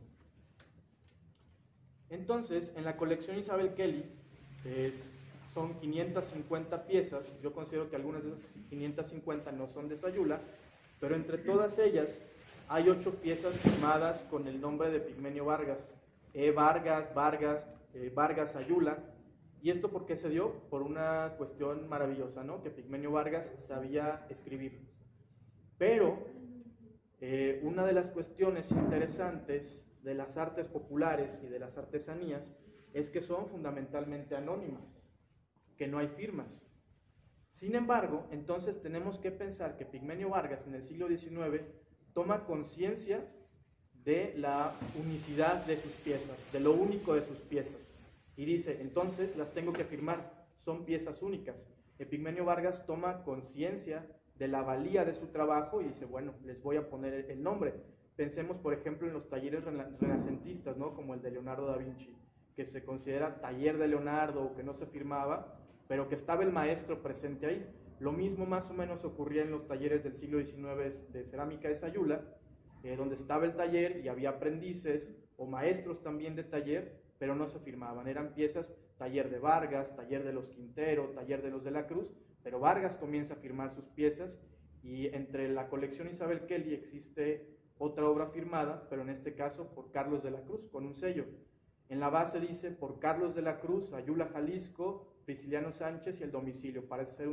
S2: Entonces, en la colección Isabel Kelly son 550 piezas. Yo considero que algunas de esas 550 no son de Sayula, pero entre todas ellas hay 8 piezas firmadas con el nombre de Epigmenio Vargas. Vargas Sayula. ¿Y esto por qué se dio? Por una cuestión maravillosa, ¿no? Que Epigmenio Vargas sabía escribir. Pero una de las cuestiones interesantes de las artes populares y de las artesanías es que son fundamentalmente anónimas, que no hay firmas. Sin embargo, entonces tenemos que pensar que Epigmenio Vargas en el siglo XIX toma conciencia de la unicidad de sus piezas, de lo único de sus piezas. Y dice, entonces las tengo que firmar, son piezas únicas. Epigmenio Vargas toma conciencia de la valía de su trabajo y dice, bueno, les voy a poner el nombre. Pensemos, por ejemplo, en los talleres renacentistas, ¿no? Como el de Leonardo da Vinci, que se considera taller de Leonardo o que no se firmaba, pero que estaba el maestro presente ahí. Lo mismo más o menos ocurría en los talleres del siglo XIX de cerámica de Sayula, donde estaba el taller y había aprendices o maestros también de taller, pero no se firmaban. Eran piezas, taller de Vargas, taller de los Quintero, taller de los de la Cruz, pero Vargas comienza a firmar sus piezas y entre la colección Isabel Kelly existe otra obra firmada, pero en este caso por Carlos de la Cruz, con un sello. En la base dice, por Carlos de la Cruz, Sayula, Jalisco, Prisciliano Sánchez y el domicilio. Parece ser un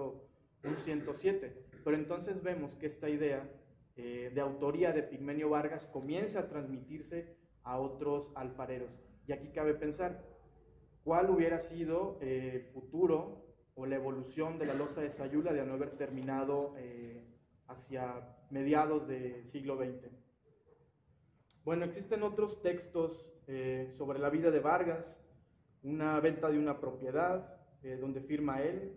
S2: 107. Pero entonces vemos que esta idea de autoría de Epigmenio Vargas comienza a transmitirse a otros alfareros. Y aquí cabe pensar, ¿cuál hubiera sido el futuro o la evolución de la loza de Sayula de no haber terminado hacia mediados del siglo XX? Bueno, existen otros textos sobre la vida de Vargas, una venta de una propiedad donde firma él.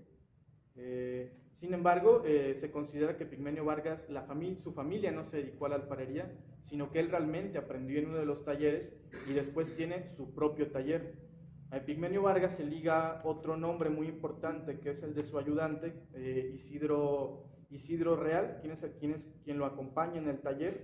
S2: Sin embargo, se considera que Epigmenio Vargas, su familia no se dedicó a la alfarería, sino que él realmente aprendió en uno de los talleres y después tiene su propio taller. A Epigmenio Vargas se liga otro nombre muy importante, que es el de su ayudante, Isidro Real, quien lo acompaña en el taller.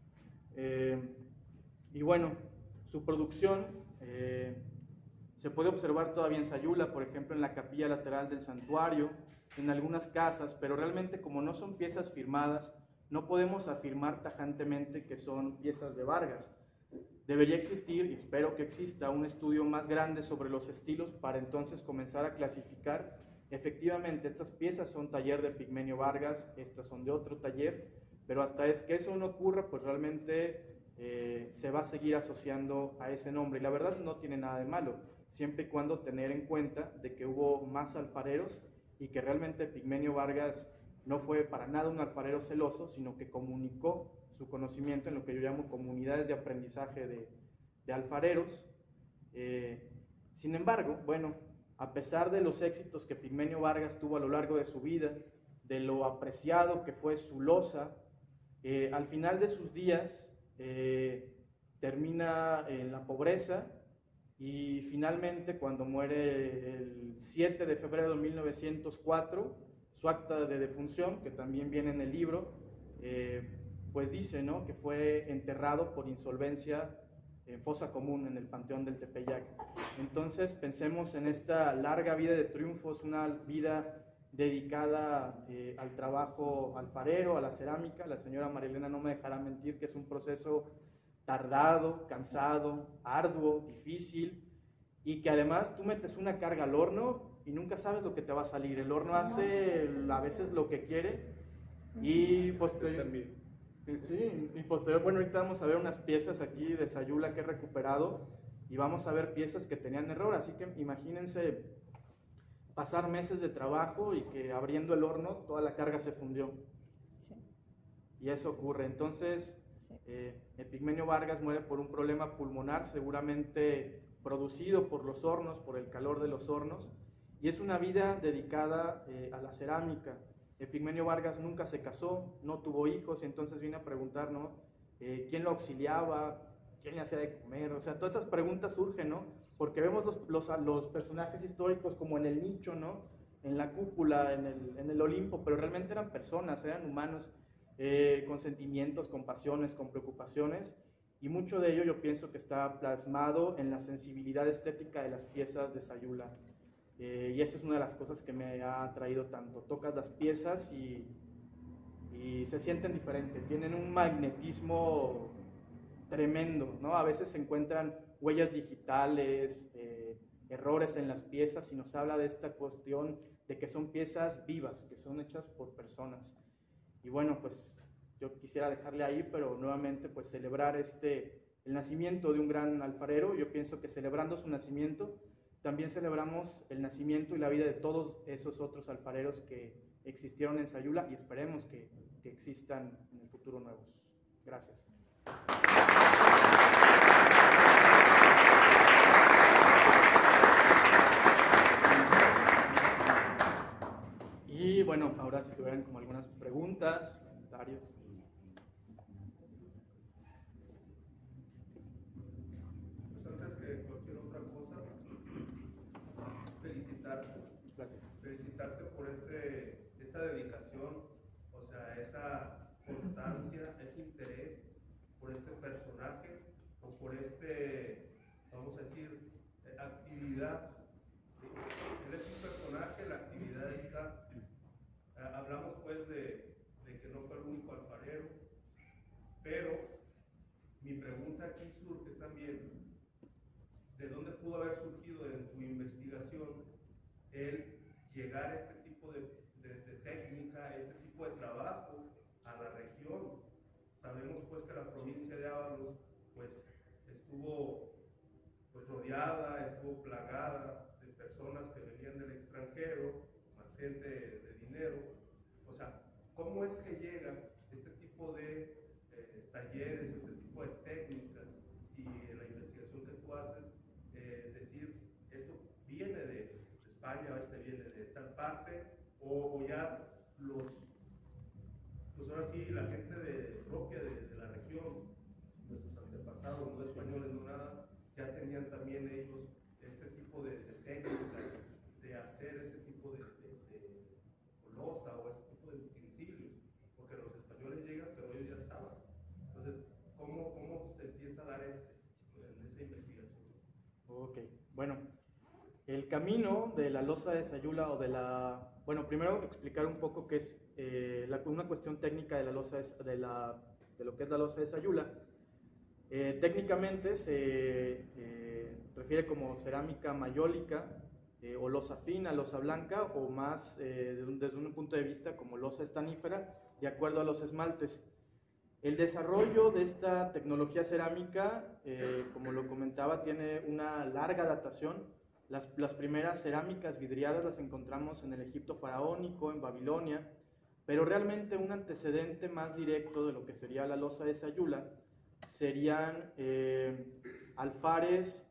S2: Y bueno, su producción se puede observar todavía en Sayula, por ejemplo en la capilla lateral del santuario, en algunas casas, pero realmente como no son piezas firmadas, no podemos afirmar tajantemente que son piezas de Vargas. Debería existir, y espero que exista, un estudio más grande sobre los estilos para entonces comenzar a clasificar. Efectivamente, estas piezas son taller de Epigmenio Vargas, estas son de otro taller, pero hasta es que eso no ocurra, pues realmente se va a seguir asociando a ese nombre. Y la verdad no tiene nada de malo, siempre y cuando tener en cuenta de que hubo más alfareros y que realmente Epigmenio Vargas no fue para nada un alfarero celoso, sino que comunicó su conocimiento en lo que yo llamo comunidades de aprendizaje de alfareros. Sin embargo, bueno, a pesar de los éxitos que Epigmenio Vargas tuvo a lo largo de su vida, de lo apreciado que fue su loza, al final de sus días termina en la pobreza y finalmente cuando muere el 7 de febrero de 1904, su acta de defunción, que también viene en el libro, pues dice, ¿no?, que fue enterrado por insolvencia en fosa común en el Panteón del Tepeyac. Entonces pensemos en esta larga vida de triunfos, una vida dedicada al trabajo alfarero, a la cerámica. La señora Marilena no me dejará mentir que es un proceso tardado, cansado, arduo, difícil, y que además tú metes una carga al horno y nunca sabes lo que te va a salir. El horno hace a veces lo que quiere y posteriormente, bueno, ahorita vamos a ver unas piezas aquí de Sayula que he recuperado y vamos a ver piezas que tenían error, así que imagínense pasar meses de trabajo y que abriendo el horno toda la carga se fundió. Sí. Y eso ocurre. Entonces, Epigmenio Vargas muere por un problema pulmonar, seguramente producido por los hornos, por el calor de los hornos, y es una vida dedicada a la cerámica. Epigmenio Vargas nunca se casó, no tuvo hijos, y entonces viene a preguntar, ¿no?, ¿quién lo auxiliaba? ¿Quién le hacía de comer? O sea, todas esas preguntas surgen, ¿no?, porque vemos los personajes históricos como en el nicho, ¿no?, en la cúpula, en el Olimpo, pero realmente eran personas, eran humanos, con sentimientos, con pasiones, con preocupaciones, y mucho de ello yo pienso que está plasmado en la sensibilidad estética de las piezas de Sayula. Y eso es una de las cosas que me ha atraído tanto. Tocas las piezas y se sienten diferentes, tienen un magnetismo tremendo, ¿no? A veces se encuentran huellas digitales, errores en las piezas, y nos habla de esta cuestión de que son piezas vivas, que son hechas por personas. Y bueno, pues yo quisiera dejarle ahí, pero nuevamente pues celebrar el nacimiento de un gran alfarero. Yo pienso que celebrando su nacimiento, también celebramos el nacimiento y la vida de todos esos otros alfareros que existieron en Sayula y esperemos que existan en el futuro nuevos. Gracias. Y bueno, ahora si tuvieran como algunas preguntas, comentarios.
S3: Pues antes que cualquier otra cosa, felicitarte.
S2: Gracias.
S3: Felicitarte por esta dedicación, o sea, esa constancia, ese interés por este personaje o por vamos a decir, actividad. Él es un personaje, la actividad está. Hablamos pues de que no fue el único alfarero, pero mi pregunta aquí surge también, ¿de dónde pudo haber surgido en tu investigación el llegar a este tipo de técnica, este tipo de trabajo a la región? Sabemos pues que la provincia de Ábalos pues estuvo pues rodeada, estuvo plagada de personas que venían del extranjero, más gente de dinero. O sea, ¿cómo es que llega este tipo de talleres, este tipo de técnicas, si en la investigación que tú haces, decir, esto viene de España, o este viene de tal parte, o ya pues ahora sí, la gente propia de la región, nuestros antepasados, no españoles, no nada, ya tenían también ellos este tipo de técnicas de hacer ese tipo de loza o ese tipo de utensilios, porque los españoles llegan, pero ellos ya estaban. Entonces, ¿cómo se empieza a dar en esa investigación?
S2: Ok, bueno, el camino de la loza de Sayula bueno, primero explicar un poco qué es una cuestión técnica de la loza de lo que es la loza de Sayula. Técnicamente se refiere como cerámica mayólica o loza fina, loza blanca, o más desde un punto de vista como loza estanífera, de acuerdo a los esmaltes. El desarrollo de esta tecnología cerámica, como lo comentaba, tiene una larga datación. Las primeras cerámicas vidriadas las encontramos en el Egipto faraónico, en Babilonia, pero realmente un antecedente más directo de lo que sería la loza de Sayula serían alfares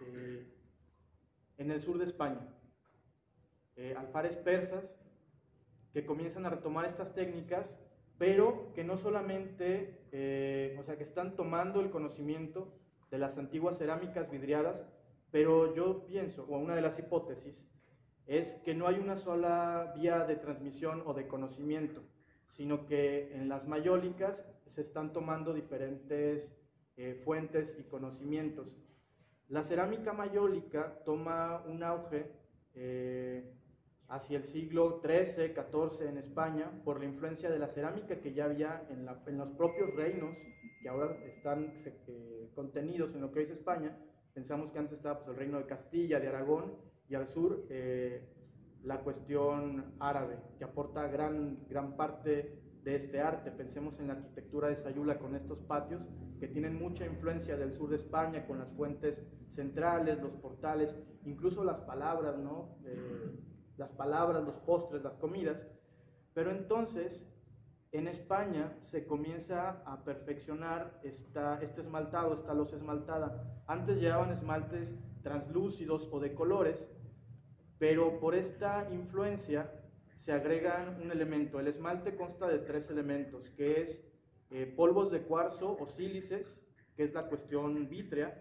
S2: en el sur de España, alfares persas que comienzan a retomar estas técnicas, pero que no solamente, o sea, que están tomando el conocimiento de las antiguas cerámicas vidriadas, pero yo pienso, o una de las hipótesis, es que no hay una sola vía de transmisión o de conocimiento, sino que en las mayólicas se están tomando diferentes fuentes y conocimientos. La cerámica mayólica toma un auge hacia el siglo XIII, XIV en España, por la influencia de la cerámica que ya había en los propios reinos, que ahora están contenidos en lo que hoy es España. Pensamos que antes estaba pues, el reino de Castilla, de Aragón, y al sur la cuestión árabe, que aporta gran parte de este arte. Pensemos en la arquitectura de Sayula con estos patios, que tienen mucha influencia del sur de España, con las fuentes centrales, los portales, incluso las palabras, ¿no? Las palabras, los postres, las comidas. Pero entonces, en España se comienza a perfeccionar este esmaltado, esta loza esmaltada. Antes llevaban esmaltes translúcidos o de colores, pero por esta influencia se agregan un elemento. El esmalte consta de 3 elementos, que es polvos de cuarzo o sílices, que es la cuestión vítrea,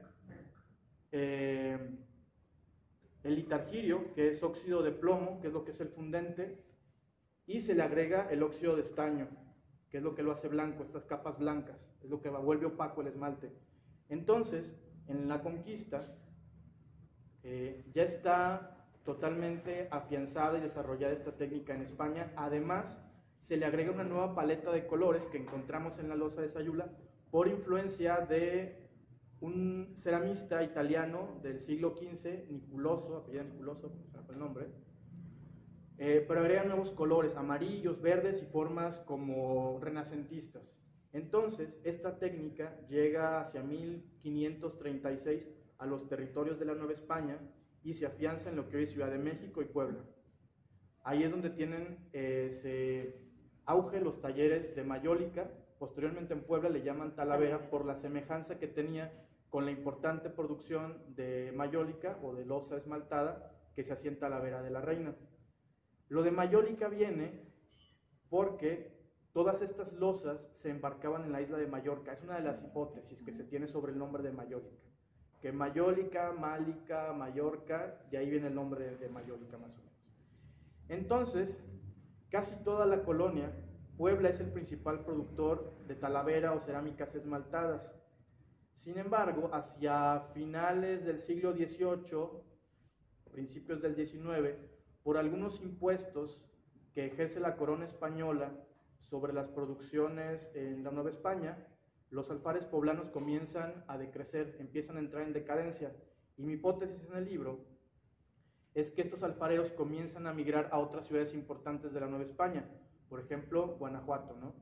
S2: el litargirio, que es óxido de plomo, que es lo que es el fundente, y se le agrega el óxido de estaño, que es lo que lo hace blanco, estas capas blancas, es lo que vuelve opaco el esmalte. Entonces, en la conquista, ya está totalmente afianzada y desarrollada esta técnica en España. Además, se le agrega una nueva paleta de colores que encontramos en la loza de Sayula por influencia de un ceramista italiano del siglo XV, Niculoso, apellido Niculoso, no fue el nombre, pero agregan nuevos colores, amarillos, verdes y formas como renacentistas. Entonces, esta técnica llega hacia 1536 a los territorios de la Nueva España y se afianza en lo que hoy es Ciudad de México y Puebla. Ahí es donde tienen auge los talleres de mayólica. Posteriormente en Puebla le llaman Talavera por la semejanza que tenía con la importante producción de mayólica o de loza esmaltada que se hacía en Talavera de la Reina. Lo de mayólica viene porque todas estas lozas se embarcaban en la isla de Mallorca. Es una de las hipótesis que se tiene sobre el nombre de mayólica. Que mayólica, málica, Mallorca, de ahí viene el nombre de mayólica más o menos. Entonces, casi toda la colonia, Puebla es el principal productor de talavera o cerámicas esmaltadas. Sin embargo, hacia finales del siglo XVIII, principios del XIX, por algunos impuestos que ejerce la corona española sobre las producciones en la Nueva España, los alfares poblanos comienzan a decrecer, empiezan a entrar en decadencia. Y mi hipótesis en el libro es que estos alfareros comienzan a migrar a otras ciudades importantes de la Nueva España, por ejemplo, Guanajuato, ¿no?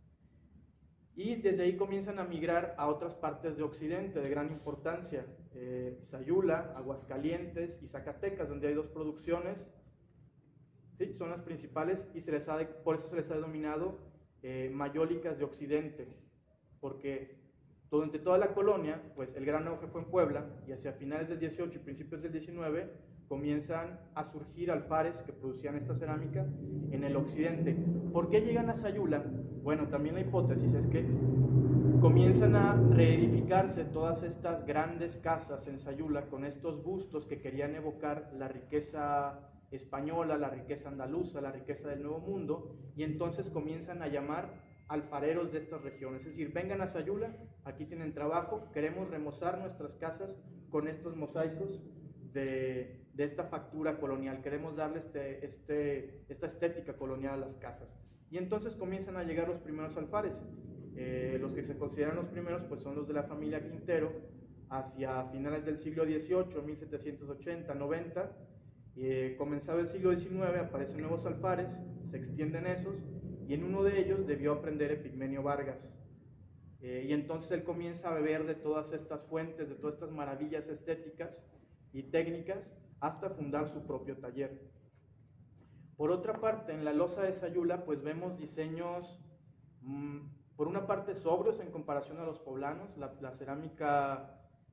S2: Y desde ahí comienzan a migrar a otras partes de Occidente de gran importancia, Sayula, Aguascalientes y Zacatecas, donde hay 2 producciones, ¿sí? Son las principales y por eso se les ha denominado mayólicas de Occidente, porque durante toda la colonia, pues el gran auge fue en Puebla, y hacia finales del 18 y principios del 19 comienzan a surgir alfares que producían esta cerámica en el occidente. ¿Por qué llegan a Sayula? Bueno, también la hipótesis es que comienzan a reedificarse todas estas grandes casas en Sayula con estos bustos que querían evocar la riqueza española, la riqueza andaluza, la riqueza del Nuevo Mundo, y entonces comienzan a llamar alfareros de estas regiones, es decir, vengan a Sayula, aquí tienen trabajo, queremos remozar nuestras casas con estos mosaicos de esta factura colonial, queremos darle esta estética colonial a las casas. Y entonces comienzan a llegar los primeros alfares. Los que se consideran los primeros pues son los de la familia Quintero, hacia finales del siglo XVIII, 1780, 90. Comenzado el siglo XIX aparecen nuevos alfares, se extienden esos, y en uno de ellos debió aprender Epigmenio Vargas. Y entonces él comienza a beber de todas estas fuentes, de todas estas maravillas estéticas y técnicas, hasta fundar su propio taller. Por otra parte, en la losa de Sayula, pues vemos diseños, por una parte, sobrios en comparación a los poblanos. La cerámica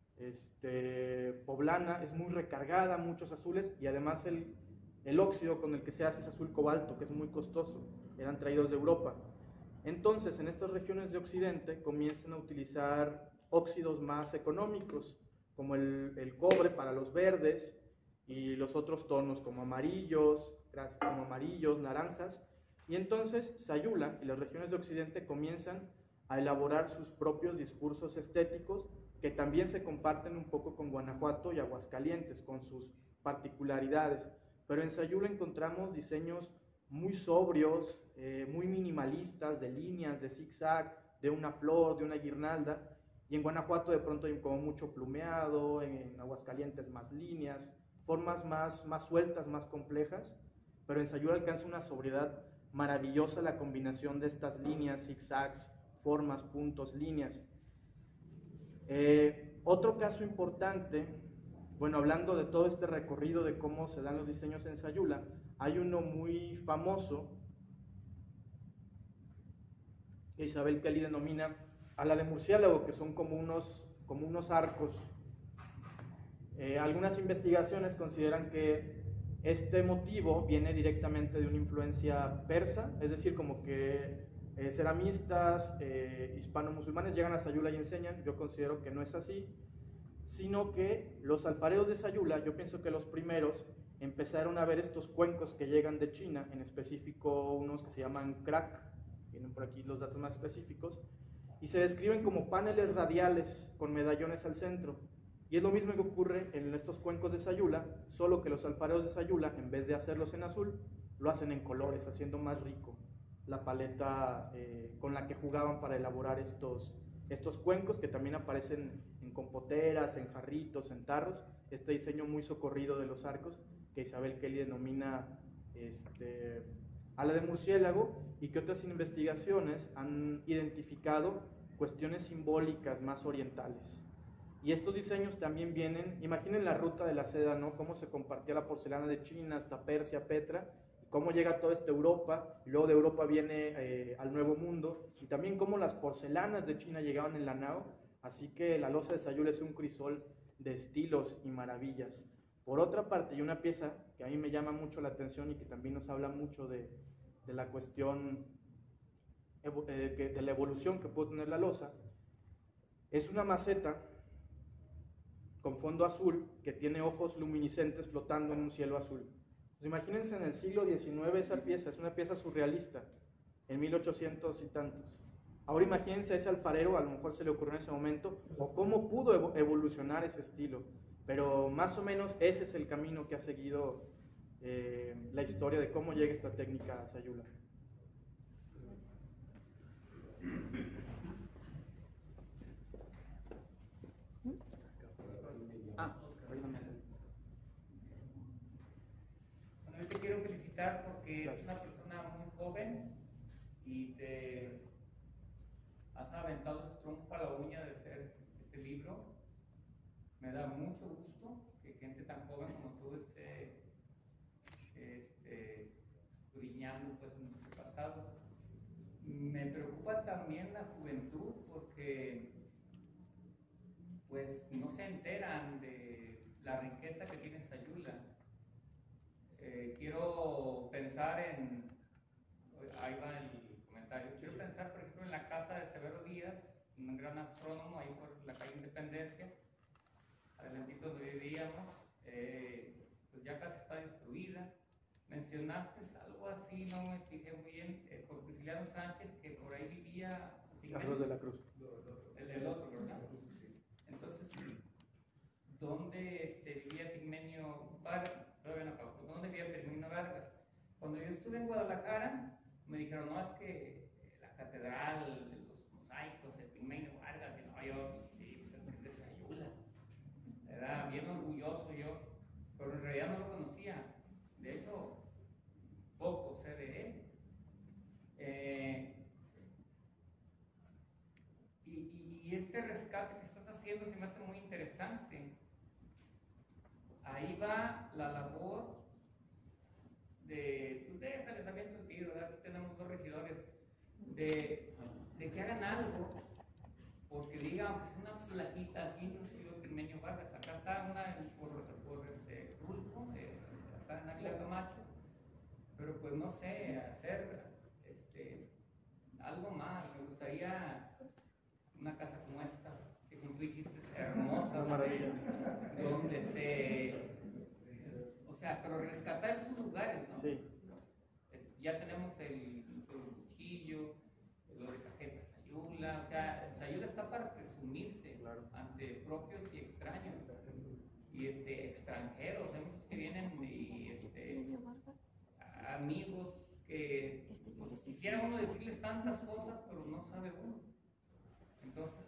S2: poblana es muy recargada, muchos azules, y además el óxido con el que se hace es azul cobalto, que es muy costoso, eran traídos de Europa. Entonces, en estas regiones de Occidente comienzan a utilizar óxidos más económicos, como el cobre para los verdes y los otros tonos como amarillos, naranjas. Y entonces Sayula y las regiones de Occidente comienzan a elaborar sus propios discursos estéticos, que también se comparten un poco con Guanajuato y Aguascalientes, con sus particularidades. Pero en Sayula encontramos diseños muy sobrios, muy minimalistas, de líneas, de zigzag, de una flor, de una guirnalda. Y en Guanajuato de pronto hay como mucho plumeado, en Aguascalientes más líneas, formas más sueltas, más complejas. Pero en Sayula alcanza una sobriedad maravillosa la combinación de estas líneas, zigzags, formas, puntos, líneas. Otro caso importante, bueno, hablando de todo este recorrido de cómo se dan los diseños en Sayula, hay uno muy famoso que Isabel Kelly denomina ala de murciélago, que son como unos arcos. Algunas investigaciones consideran que este motivo viene directamente de una influencia persa, es decir, como que ceramistas hispano-musulmanes llegan a Sayula y enseñan. Yo considero que no es así, sino que los alfareros de Sayula, yo pienso que los primeros empezaron a ver estos cuencos que llegan de China, en específico unos que se llaman crack, vienen por aquí los datos más específicos, y se describen como paneles radiales con medallones al centro. Y es lo mismo que ocurre en estos cuencos de Sayula, solo que los alfareros de Sayula, en vez de hacerlos en azul, lo hacen en colores, haciendo más rico la paleta con la que jugaban para elaborar estos cuencos, que también aparecen en compoteras, en jarritos, en tarros. Este diseño muy socorrido de los arcos, que Isabel Kelly denomina ala de murciélago, y que otras investigaciones han identificado cuestiones simbólicas más orientales. Y estos diseños también vienen, imaginen la ruta de la seda, ¿no? Cómo se compartía la porcelana de China hasta Persia, Petra, cómo llega toda esta Europa, y luego de Europa viene al Nuevo Mundo, y también cómo las porcelanas de China llegaban en la nao. Así que la losa de Sayula es un crisol de estilos y maravillas. Por otra parte, y una pieza que a mí me llama mucho la atención y que también nos habla mucho de la cuestión de la evolución que puede tener la losa, es una maceta con fondo azul que tiene ojos luminiscentes flotando en un cielo azul. Pues imagínense en el siglo XIX esa pieza, es una pieza surrealista, en 1800 y tantos. Ahora imagínense a ese alfarero, a lo mejor se le ocurrió en ese momento, o cómo pudo evolucionar ese estilo. Pero más o menos ese es el camino que ha seguido la historia de cómo llega esta técnica a Sayula.
S4: Bueno, yo te quiero felicitar porque eres una persona muy joven y te has aventado ese trompo a la uña de hacer este libro. Me da mucho gusto que gente tan joven como tú esté escudriñando pues nuestro pasado. Me preocupa también la juventud porque pues no se enteran de la riqueza que tiene Sayula. Quiero pensar en, ahí va el comentario, quiero pensar por ejemplo en la casa de Severo Díaz, un gran astrónomo ahí por la calle Independencia, adelantito donde vivíamos, pues ya casi está destruida. Mencionaste algo así, no me fijé muy bien, por Prisciliano Sánchez, que por ahí vivía
S2: Carlos de la Cruz.
S4: El del otro, ¿verdad? Entonces, ¿dónde vivía Pigmenio Vargas? Todavía no acabo. ¿Dónde vivía Pigmenio Vargas? Cuando yo estuve en Guadalajara, me dijeron, no, es que la catedral de los mosaicos de Pigmenio Vargas, y no, yo, sí, pues es que es de Sayula. Era bien orgulloso yo, pero en realidad no lo conocía. De hecho, poco sé de él. leyendo se me hace muy interesante. Ahí va la labor de, déjales aviento el tiro, ¿verdad? Tenemos 2 regidores, de que hagan algo, porque digan, aunque es una plaquita aquí, no sé, Pirmeño Vargas, acá está una por Rulfo, acá en Ávila Camacho, pero pues no sé, hacer algo más. Me gustaría una casa como esta, que como tú dijiste, es hermosa,
S2: una maravilla,
S4: donde o sea, pero rescatar sus lugares, ¿no?
S2: Sí.
S4: Ya tenemos el Cuchillo, lo de Cajeta Sayula, o sea, Sayula está para presumirse,
S2: claro,
S4: ante propios y extraños, y extranjeros, hay muchos que vienen y amigos que pues, quisiera uno decirles tantas cosas, pero no sabe uno. Entonces,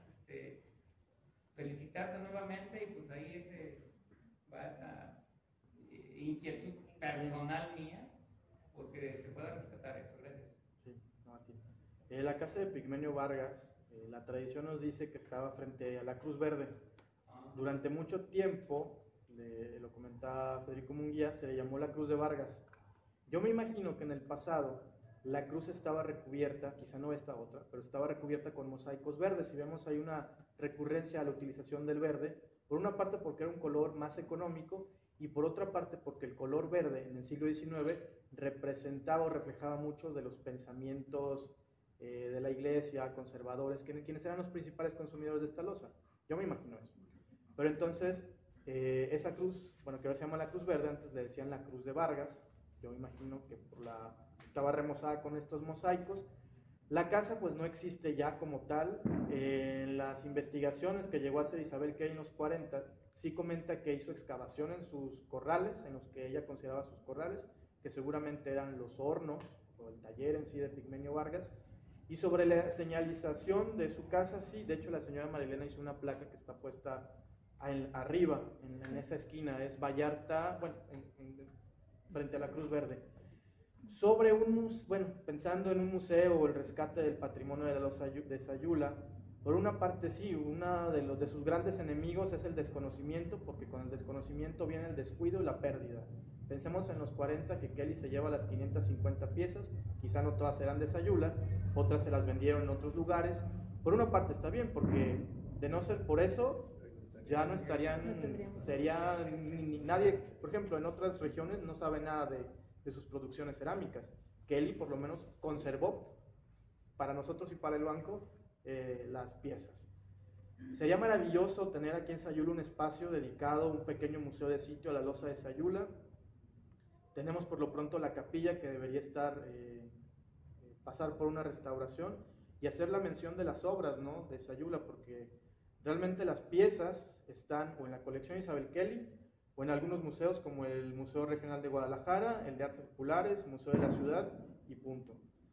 S4: felicitarte nuevamente y pues ahí va esa inquietud personal mía, porque se pueda rescatar esto. Gracias.
S2: Sí, no, a ti. La casa de Pigmenio Vargas, la tradición nos dice que estaba frente a la Cruz Verde. Durante mucho tiempo, lo comentaba Federico Munguía, se le llamó la Cruz de Vargas. Yo me imagino que en el pasado la cruz estaba recubierta, quizá no esta otra, pero estaba recubierta con mosaicos verdes. Si vemos, hay una recurrencia a la utilización del verde, por una parte porque era un color más económico y por otra parte porque el color verde en el siglo XIX representaba o reflejaba muchos de los pensamientos de la iglesia, conservadores, quienes eran los principales consumidores de esta loza. Yo me imagino eso. Pero entonces, esa cruz, bueno, que ahora se llama la Cruz Verde, antes le decían la Cruz de Vargas. Yo me imagino que estaba remozada con estos mosaicos. La casa pues no existe ya como tal. En las investigaciones que llegó a hacer Isabel Key en los 40, sí comenta que hizo excavación en sus corrales, en los que ella consideraba sus corrales, que seguramente eran los hornos o el taller en sí de Pigmenio Vargas. Y sobre la señalización de su casa, sí, de hecho la señora Marilena hizo una placa que está puesta arriba, en esa esquina, es Vallarta, bueno, frente a la Cruz Verde. Sobre pensando en un museo o el rescate del patrimonio de la loza de Sayula, por una parte sí, uno de sus grandes enemigos es el desconocimiento, porque con el desconocimiento viene el descuido y la pérdida. Pensemos en los 40 que Kelly se lleva las 550 piezas, quizá no todas eran de Sayula, otras se las vendieron en otros lugares. Por una parte está bien, porque de no ser por eso, ya no estarían, nadie, por ejemplo, en otras regiones no sabe nada de sus producciones cerámicas. Kelly por lo menos conservó para nosotros y para el banco las piezas. Sería maravilloso tener aquí en Sayula un espacio dedicado, un pequeño museo de sitio a la loza de Sayula. Tenemos por lo pronto la capilla que debería pasar por una restauración y hacer la mención de las obras, ¿no?, de Sayula, porque realmente las piezas están o en la colección Isabel Kelly o en algunos museos como el Museo Regional de Guadalajara, el de Artes Populares, Museo de la Ciudad y punto.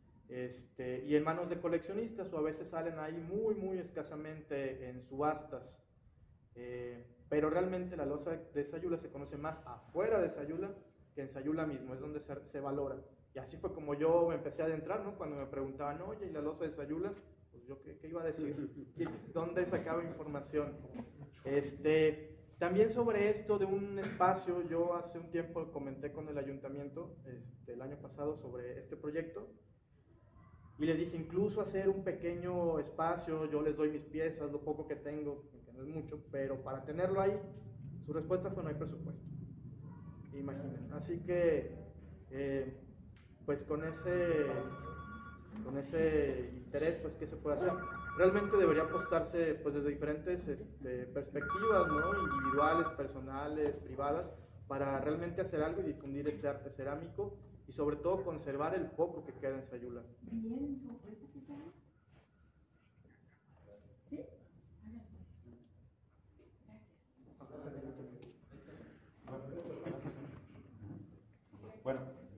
S2: Y en manos de coleccionistas o a veces salen ahí muy, muy escasamente en subastas. Pero realmente la loza de Sayula se conoce más afuera de Sayula que en Sayula mismo, es donde se valora. Y así fue como yo me empecé a adentrar, ¿no? Cuando me preguntaban, oye, ¿y la loza de Sayula? Pues yo, ¿qué iba a decir? ¿Dónde sacaba información? También sobre esto de un espacio, yo hace un tiempo comenté con el ayuntamiento, el año pasado, sobre este proyecto, y les dije, incluso hacer un pequeño espacio, yo les doy mis piezas, lo poco que tengo, que no es mucho, pero para tenerlo ahí, su respuesta fue no hay presupuesto. Imaginen. Así que, pues con ese interés, pues ¿qué se puede hacer? Realmente debería apostarse pues desde diferentes perspectivas, ¿no?, individuales, personales, privadas, para realmente hacer algo y difundir este arte cerámico y sobre todo conservar el poco que queda en Sayula.
S5: ¿Sí?
S6: Bueno,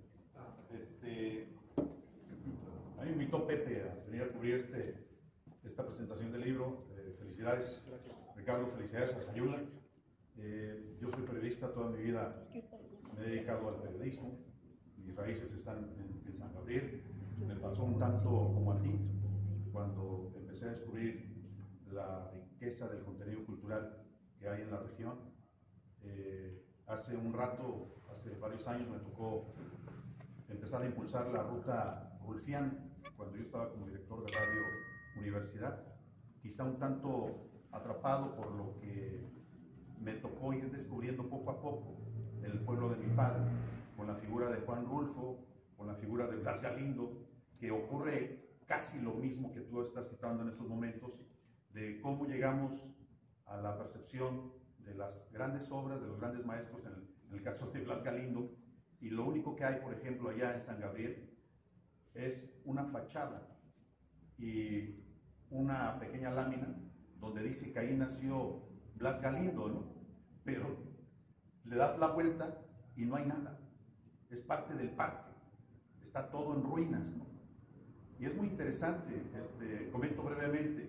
S6: a mí me invitó Pepe a venir a cubrir esta presentación del libro. Felicidades, Ricardo, felicidades a Sayula. Yo soy periodista, toda mi vida me he dedicado al periodismo. Mis raíces están en San Gabriel. Me pasó un tanto como a ti, cuando empecé a descubrir la riqueza riqueza del contenido cultural que hay en la región. Hace un rato, hace varios años, me tocó empezar a impulsar la ruta rulfiana cuando yo estaba como director de Radio Universidad, quizá un tanto atrapado por lo que me tocó ir descubriendo poco a poco en el pueblo de mi padre, con la figura de Juan Rulfo, con la figura de Blas Galindo, que ocurre casi lo mismo que tú estás citando en estos momentos, de cómo llegamos a la percepción de las grandes obras, de los grandes maestros, en el caso de Blas Galindo, y lo único que hay, por ejemplo, allá en San Gabriel, es una fachada y una pequeña lámina donde dice que ahí nació Blas Galindo, ¿no? Pero le das la vuelta y no hay nada. Es parte del parque. Está todo en ruinas, ¿no? Y es muy interesante, comento brevemente,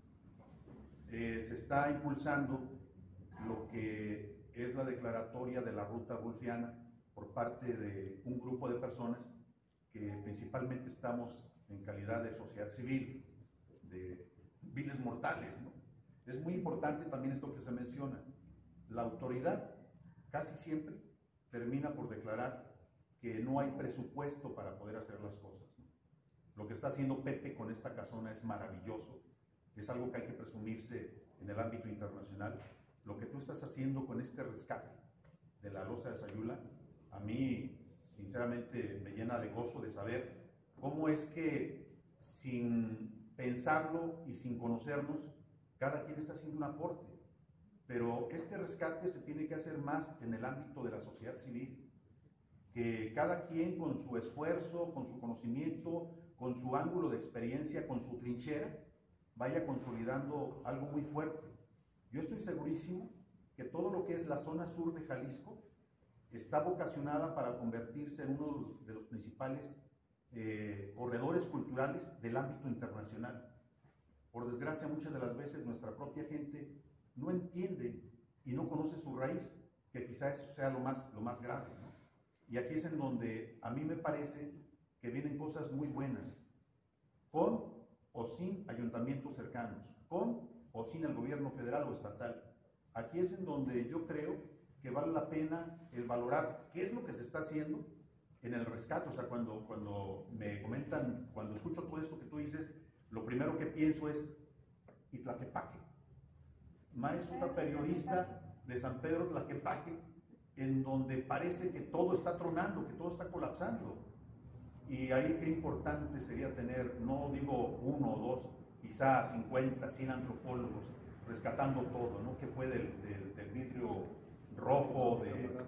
S6: se está impulsando lo que es la declaratoria de la ruta rulfiana por parte de un grupo de personas que principalmente estamos en calidad de sociedad civil, de viles mortales, ¿no? Es muy importante también esto que se menciona. La autoridad casi siempre termina por declarar que no hay presupuesto para poder hacer las cosas, ¿no? Lo que está haciendo Pepe con esta casona es maravilloso, es algo que hay que presumirse en el ámbito internacional. Lo que tú estás haciendo con este rescate de la losa de Sayula, a mí sinceramente me llena de gozo de saber cómo es que sin pensarlo y sin conocernos, cada quien está haciendo un aporte. Pero este rescate se tiene que hacer más en el ámbito de la sociedad civil, que cada quien con su esfuerzo, con su conocimiento, con su ángulo de experiencia, con su trinchera, vaya consolidando algo muy fuerte. Yo estoy segurísimo que todo lo que es la zona sur de Jalisco está vocacionada para convertirse en uno de los principales corredores culturales del ámbito internacional. Por desgracia, muchas de las veces nuestra propia gente no entiende y no conoce su raíz, que quizá eso sea lo más grave, ¿no? Y aquí es en donde a mí me parece que vienen cosas muy buenas, con o sin ayuntamientos cercanos, con o sin el gobierno federal o estatal. Aquí es en donde yo creo que vale la pena el valorar qué es lo que se está haciendo en el rescate. O sea, cuando me comentan, cuando escucho todo esto que tú dices, lo primero que pienso es Itlaquepaque. Ma es otra periodista de San Pedro Tlaquepaque, en donde parece que todo está tronando, que todo está colapsando. Y ahí qué importante sería tener, no digo uno o dos, quizá 50, 100 antropólogos rescatando todo, ¿no? ¿Qué fue del vidrio rojo?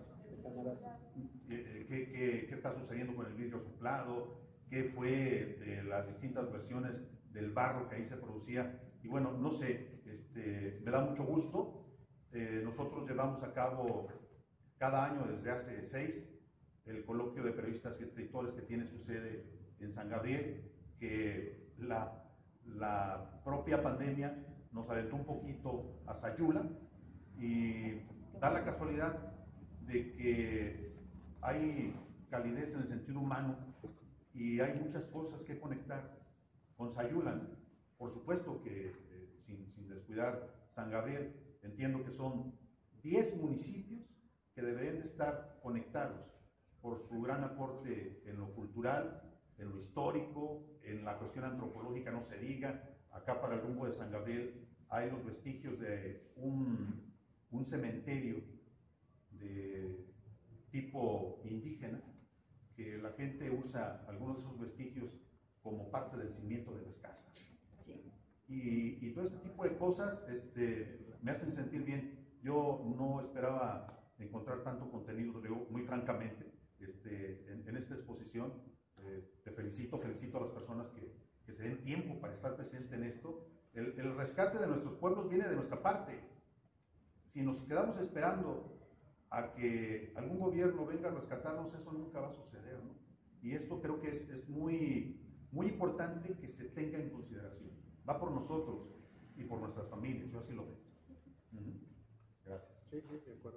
S6: ¿Qué está sucediendo con el vidrio soplado? ¿Qué fue de las distintas versiones del barro que ahí se producía? Y bueno, no sé, me da mucho gusto. Nosotros llevamos a cabo cada año desde hace 6 el coloquio de periodistas y escritores que tiene su sede en San Gabriel, que la propia pandemia nos aventó un poquito a Sayula, y da la casualidad de que hay calidez en el sentido humano y hay muchas cosas que conectar con Sayula. Por supuesto que sin descuidar San Gabriel, entiendo que son 10 municipios que deberían de estar conectados por su gran aporte en lo cultural, en lo histórico, en la cuestión antropológica, no se diga. Acá para el rumbo de San Gabriel hay los vestigios de un cementerio de tipo indígena, que la gente usa algunos de esos vestigios como parte del cimiento de las casas. Sí. Y todo este tipo de cosas me hacen sentir bien. Yo no esperaba encontrar tanto contenido, lo digo muy francamente, en esta exposición. Te felicito a las personas que se den tiempo para estar presente en esto. El rescate de nuestros pueblos viene de nuestra parte. Si nos quedamos esperando a que algún gobierno venga a rescatarnos, eso nunca va a suceder, ¿no? Y esto creo que es muy, muy importante que se tenga en consideración. Va por nosotros y por nuestras familias, yo así lo veo. Gracias.
S1: Sí, de acuerdo.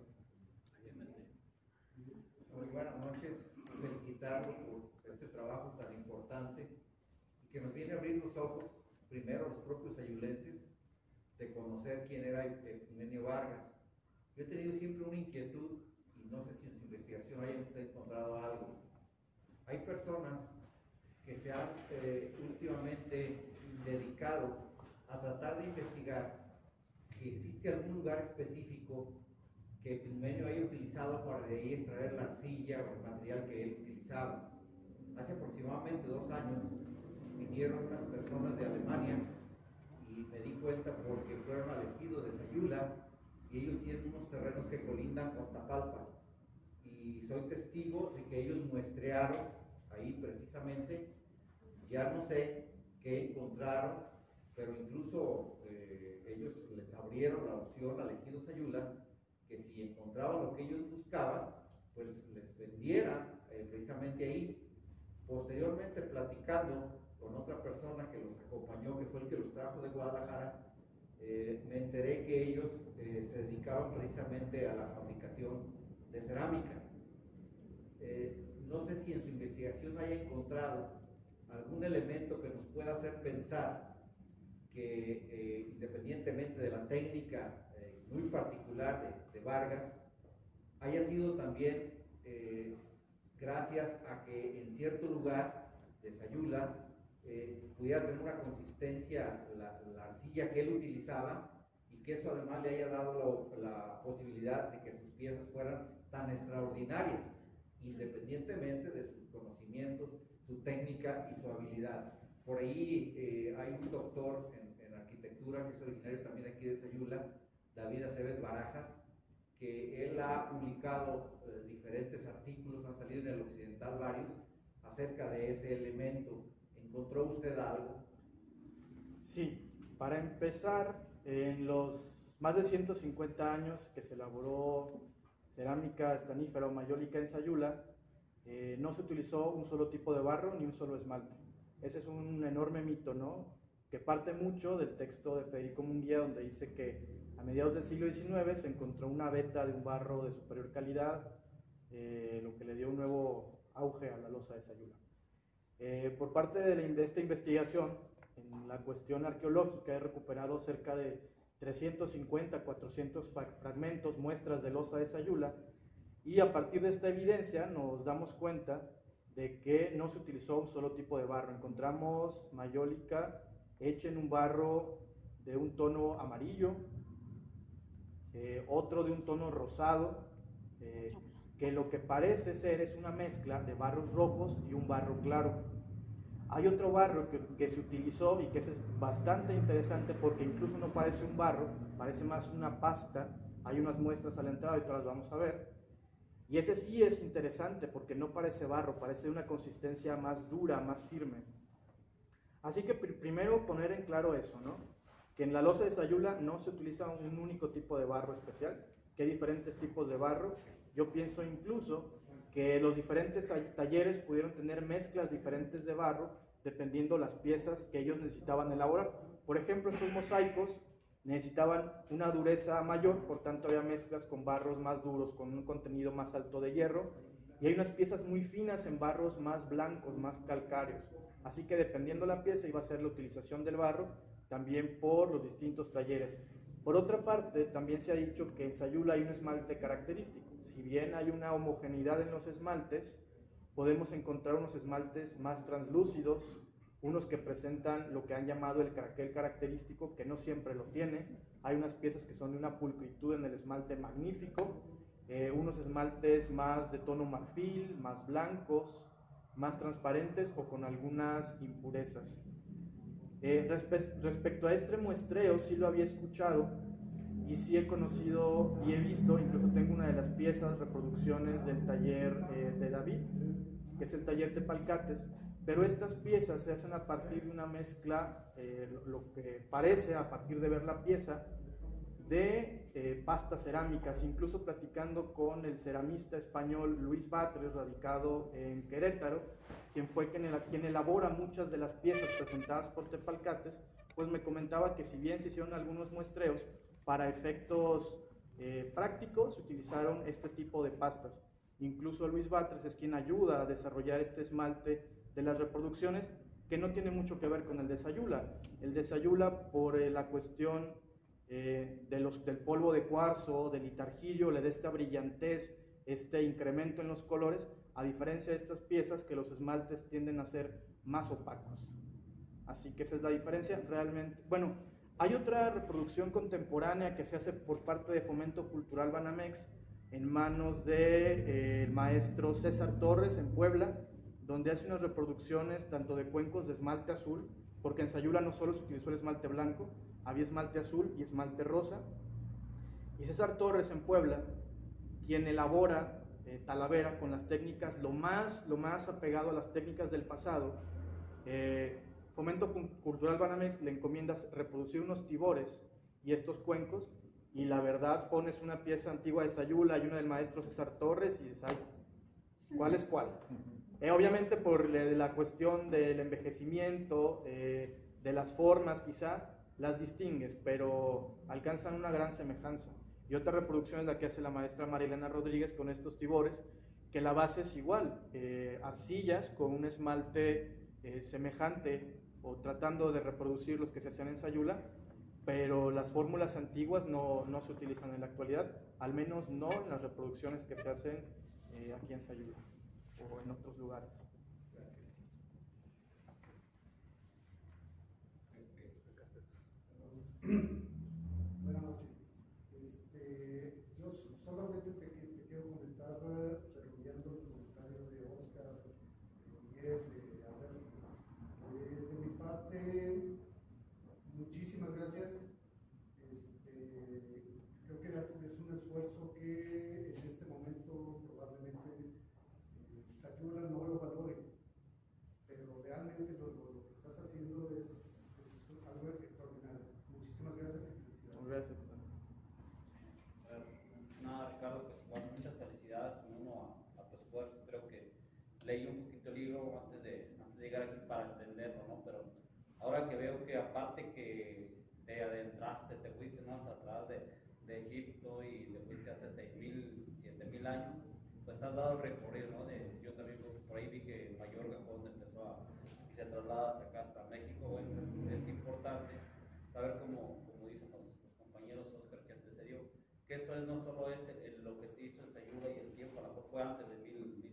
S5: Muy buenas noches, felicitarlos por este trabajo tan importante y que nos viene a abrir los ojos, primero a los propios sayulenses, de conocer quién era Epigmenio Vargas. Yo he tenido siempre una inquietud, y no sé si en su investigación hayan usted encontrado algo. Hay personas que se han últimamente dedicado a tratar de investigar si existe algún lugar específico que Epigmenio haya utilizado para de ahí extraer la arcilla o el material que él utilizaba. Hace aproximadamente 2 años vinieron unas personas de Alemania y me di cuenta porque fueron al ejido de Sayula y ellos tienen unos terrenos que colindan con Tapalpa. Y soy testigo de que ellos muestrearon ahí precisamente, ya no sé qué encontraron, pero incluso ellos les abrieron la opción al ejido Sayula que si encontraban lo que ellos buscaban, pues les vendieran precisamente ahí. Posteriormente, platicando con otra persona que los acompañó, que fue el que los trajo de Guadalajara, me enteré que ellos se dedicaban precisamente a la fabricación de cerámica. No sé si en su investigación haya encontrado algún elemento que nos pueda hacer pensar que independientemente de la técnica muy particular de Vargas, haya sido también gracias a que en cierto lugar de Sayula pudiera tener una consistencia la arcilla que él utilizaba, y que eso además le haya dado la posibilidad de que sus piezas fueran tan extraordinarias, independientemente de sus conocimientos, su técnica y su habilidad. Por ahí hay un doctor en arquitectura que es originario también aquí de Sayula, David Aceves Barajas, que él ha publicado diferentes artículos, han salido en el Occidental varios, acerca de ese elemento. ¿Encontró usted algo?
S2: Sí, para empezar, en los más de 150 años que se elaboró cerámica estanífera o mayólica en Sayula, no se utilizó un solo tipo de barro ni un solo esmalte. Ese es un enorme mito, ¿no?, que parte mucho del texto de Federico Munguía, donde dice que a mediados del siglo XIX se encontró una veta de un barro de superior calidad, lo que le dio un nuevo auge a la losa de Sayula. Por parte de esta investigación, en la cuestión arqueológica, he recuperado cerca de 350, 400 fragmentos, muestras de losa de Sayula, y a partir de esta evidencia nos damos cuenta de que no se utilizó un solo tipo de barro. Encontramos mayólica hecha en un barro de un tono amarillo, otro de un tono rosado, que lo que parece ser es una mezcla de barros rojos y un barro claro. Hay otro barro que se utilizó y que es bastante interesante porque incluso no parece un barro, parece más una pasta. Hay unas muestras a la entrada y todas las vamos a ver. Y ese sí es interesante porque no parece barro, parece una consistencia más dura, más firme. Así que primero poner en claro eso, ¿no?, que en la losa de Sayula no se utiliza un único tipo de barro especial, que hay diferentes tipos de barro. Yo pienso incluso que los diferentes talleres pudieron tener mezclas diferentes de barro dependiendo las piezas que ellos necesitaban elaborar. Por ejemplo, estos mosaicos necesitaban una dureza mayor, por tanto había mezclas con barros más duros, con un contenido más alto de hierro, y hay unas piezas muy finas en barros más blancos, más calcáreos. Así que dependiendo la pieza iba a ser la utilización del barro también por los distintos talleres. Por otra parte, también se ha dicho que en Sayula hay un esmalte característico. Si bien hay una homogeneidad en los esmaltes, podemos encontrar unos esmaltes más translúcidos, unos que presentan lo que han llamado el craquel característico, que no siempre lo tiene. Hay unas piezas que son de una pulcritud en el esmalte magnífico, unos esmaltes más de tono marfil, más blancos, más transparentes o con algunas impurezas. Respecto a este muestreo, sí lo había escuchado y sí he conocido y he visto, incluso tengo una de las piezas, reproducciones del taller de David, que es el taller Tepalcates, pero estas piezas se hacen a partir de una mezcla, lo que parece a partir de ver la pieza, de pastas cerámicas. Incluso platicando con el ceramista español Luis Batres, radicado en Querétaro, quien fue quien elabora muchas de las piezas presentadas por Tepalcates, pues me comentaba que si bien se hicieron algunos muestreos, para efectos prácticos se utilizaron este tipo de pastas. Incluso Luis Batres es quien ayuda a desarrollar este esmalte de las reproducciones, que no tiene mucho que ver con el de Sayula. El de Sayula, por la cuestión del polvo de cuarzo, del litargilio, le da esta brillantez, este incremento en los colores, a diferencia de estas piezas que los esmaltes tienden a ser más opacos. Así que esa es la diferencia realmente. Bueno, hay otra reproducción contemporánea que se hace por parte de Fomento Cultural Banamex en manos del maestro César Torres en Puebla, donde hace unas reproducciones tanto de cuencos de esmalte azul, porque en Sayula no solo se utilizó el esmalte blanco, había esmalte azul y esmalte rosa. Y César Torres en Puebla, quien elabora Talavera con las técnicas lo más apegado a las técnicas del pasado, Fomento Cultural Banamex le encomienda reproducir unos tibores y estos cuencos, y la verdad pones una pieza antigua de Sayula y una del maestro César Torres y dices, ay, ¿cuál es cuál? Obviamente por la cuestión del envejecimiento, de las formas quizá, las distingues, pero alcanzan una gran semejanza. Y otra reproducción es la que hace la maestra Marilena Rodríguez con estos tibores, que la base es igual, arcillas con un esmalte semejante o tratando de reproducir los que se hacían en Sayula, pero las fórmulas antiguas no se utilizan en la actualidad, al menos no en las reproducciones que se hacen aquí en Sayula o en otros lugares.
S7: Buenas noches. Yo solamente te quiero comentar, recluyendo los comentarios de Oscar, de Miguel, de Alberto. De mi parte, muchísimas gracias. Creo que es un esfuerzo que en este momento probablemente Sayula no lo valore, pero realmente lo que estás haciendo es algo extraordinario. Muchísimas gracias y felicidades.
S2: Gracias.
S8: Nada, Ricardo, pues igual muchas felicidades uno a tu esfuerzo. Creo que leí un poquito el libro antes de llegar aquí para entenderlo, ¿no? Pero ahora que veo que aparte que te adentraste, te fuiste más atrás de Egipto y te fuiste hace 6.000, 7.000 años, pues has dado el recorrido, ¿no? Yo también por ahí vi que Mayorga fue donde empezó y se traslada hasta acá, hasta México. Bueno, es importante saber, como dicen los compañeros Oscar que antecedió, que esto no solo es lo que se hizo en Sayula y el tiempo, a lo mejor fue antes de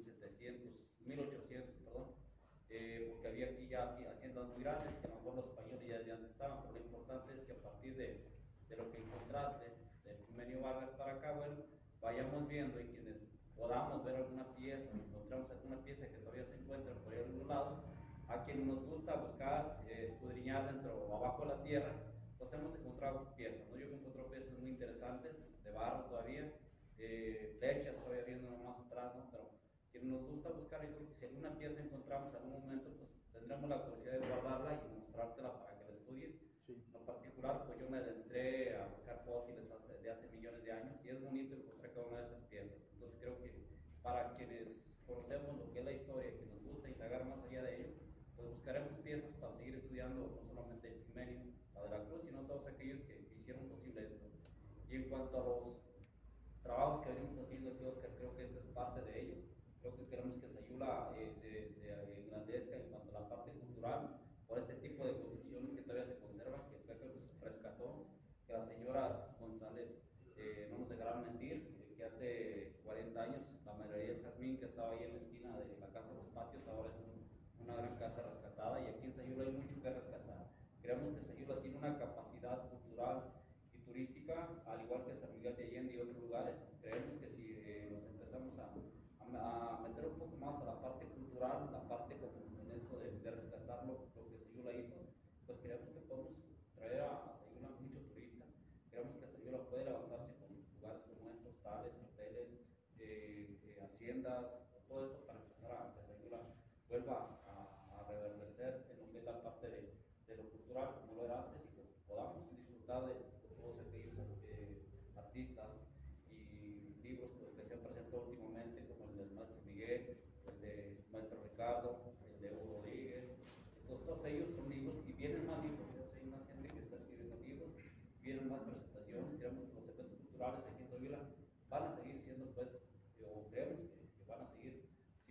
S8: 1800, perdón, porque había aquí ya haciendas muy grandes, que a lo mejor los españoles ya estaban, pero lo importante es que a partir de lo que encontraste, del Eumenio Vargas para acá, bueno, vayamos viendo, y quienes podamos ver alguna pieza, encontramos alguna pieza que todavía se encuentra por ahí en algunos lados, a quienes nos gusta buscar, escudriñar dentro o abajo de la tierra, pues hemos encontrado piezas, ¿no? Yo me encontré piezas muy interesantes, de barro todavía, flechas todavía viendo más atrás, ¿no? Pero quienes nos gusta buscar, yo creo que si alguna pieza encontramos en algún momento, pues tendremos la curiosidad de guardarla y mostrártela para que la estudies. Sí. En lo particular, pues yo me adentré a buscar fósiles de hace millones de años, y es bonito encontrar cada una de estas piezas. Entonces creo que para quienes conocemos lo que es la historia y que nos gusta indagar más allá de ello, pues buscaremos piezas para seguir estudiando no solamente el Eumenio, la de la Cruz, sino todos aquellos que hicieron posible esto. Y en cuanto a los trabajos que venimos haciendo aquí, Oscar, creo que esta es parte de ello. Creo que queremos que Sayula se engrandezca en cuanto a la parte cultural, por este tipo de construcciones que todavía se conservan, que Pepe rescató, que las señoras González no nos dejarán mentir, que hace 40 años la mayoría del Jazmín, que estaba ahí en la esquina de la Casa de los Patios, ahora es una gran casa rescatada, y aquí en Sayula hay mucho que rescatar. Creemos que Sayula tiene una capacidad cultural y turística, al igual que San Miguel de Allende y otros lugares. Creemos que si nos empezamos a meter un poco más a la parte cultural, la parte como en esto de rescatar lo que Sayula hizo, pues creemos que podemos traer a Sayula mucho turista. Creemos que Sayula puede levantarse con lugares como estos, tales, hoteles, haciendas, todo esto para empezar a que Sayula vuelva a reverdecer en lo que es la parte de lo cultural, como lo era antes, y que podamos disfrutar de todos aquellos artistas y libros que se han presentado últimamente, como el del maestro Miguel, el del maestro Ricardo, el de Hugo Rodríguez. Entonces, todos ellos son libros, y vienen más libros, hay más gente que está escribiendo libros, vienen más presentaciones. Creemos que los eventos culturales aquí en Sayula van a seguir siendo, pues, o creemos que van a seguir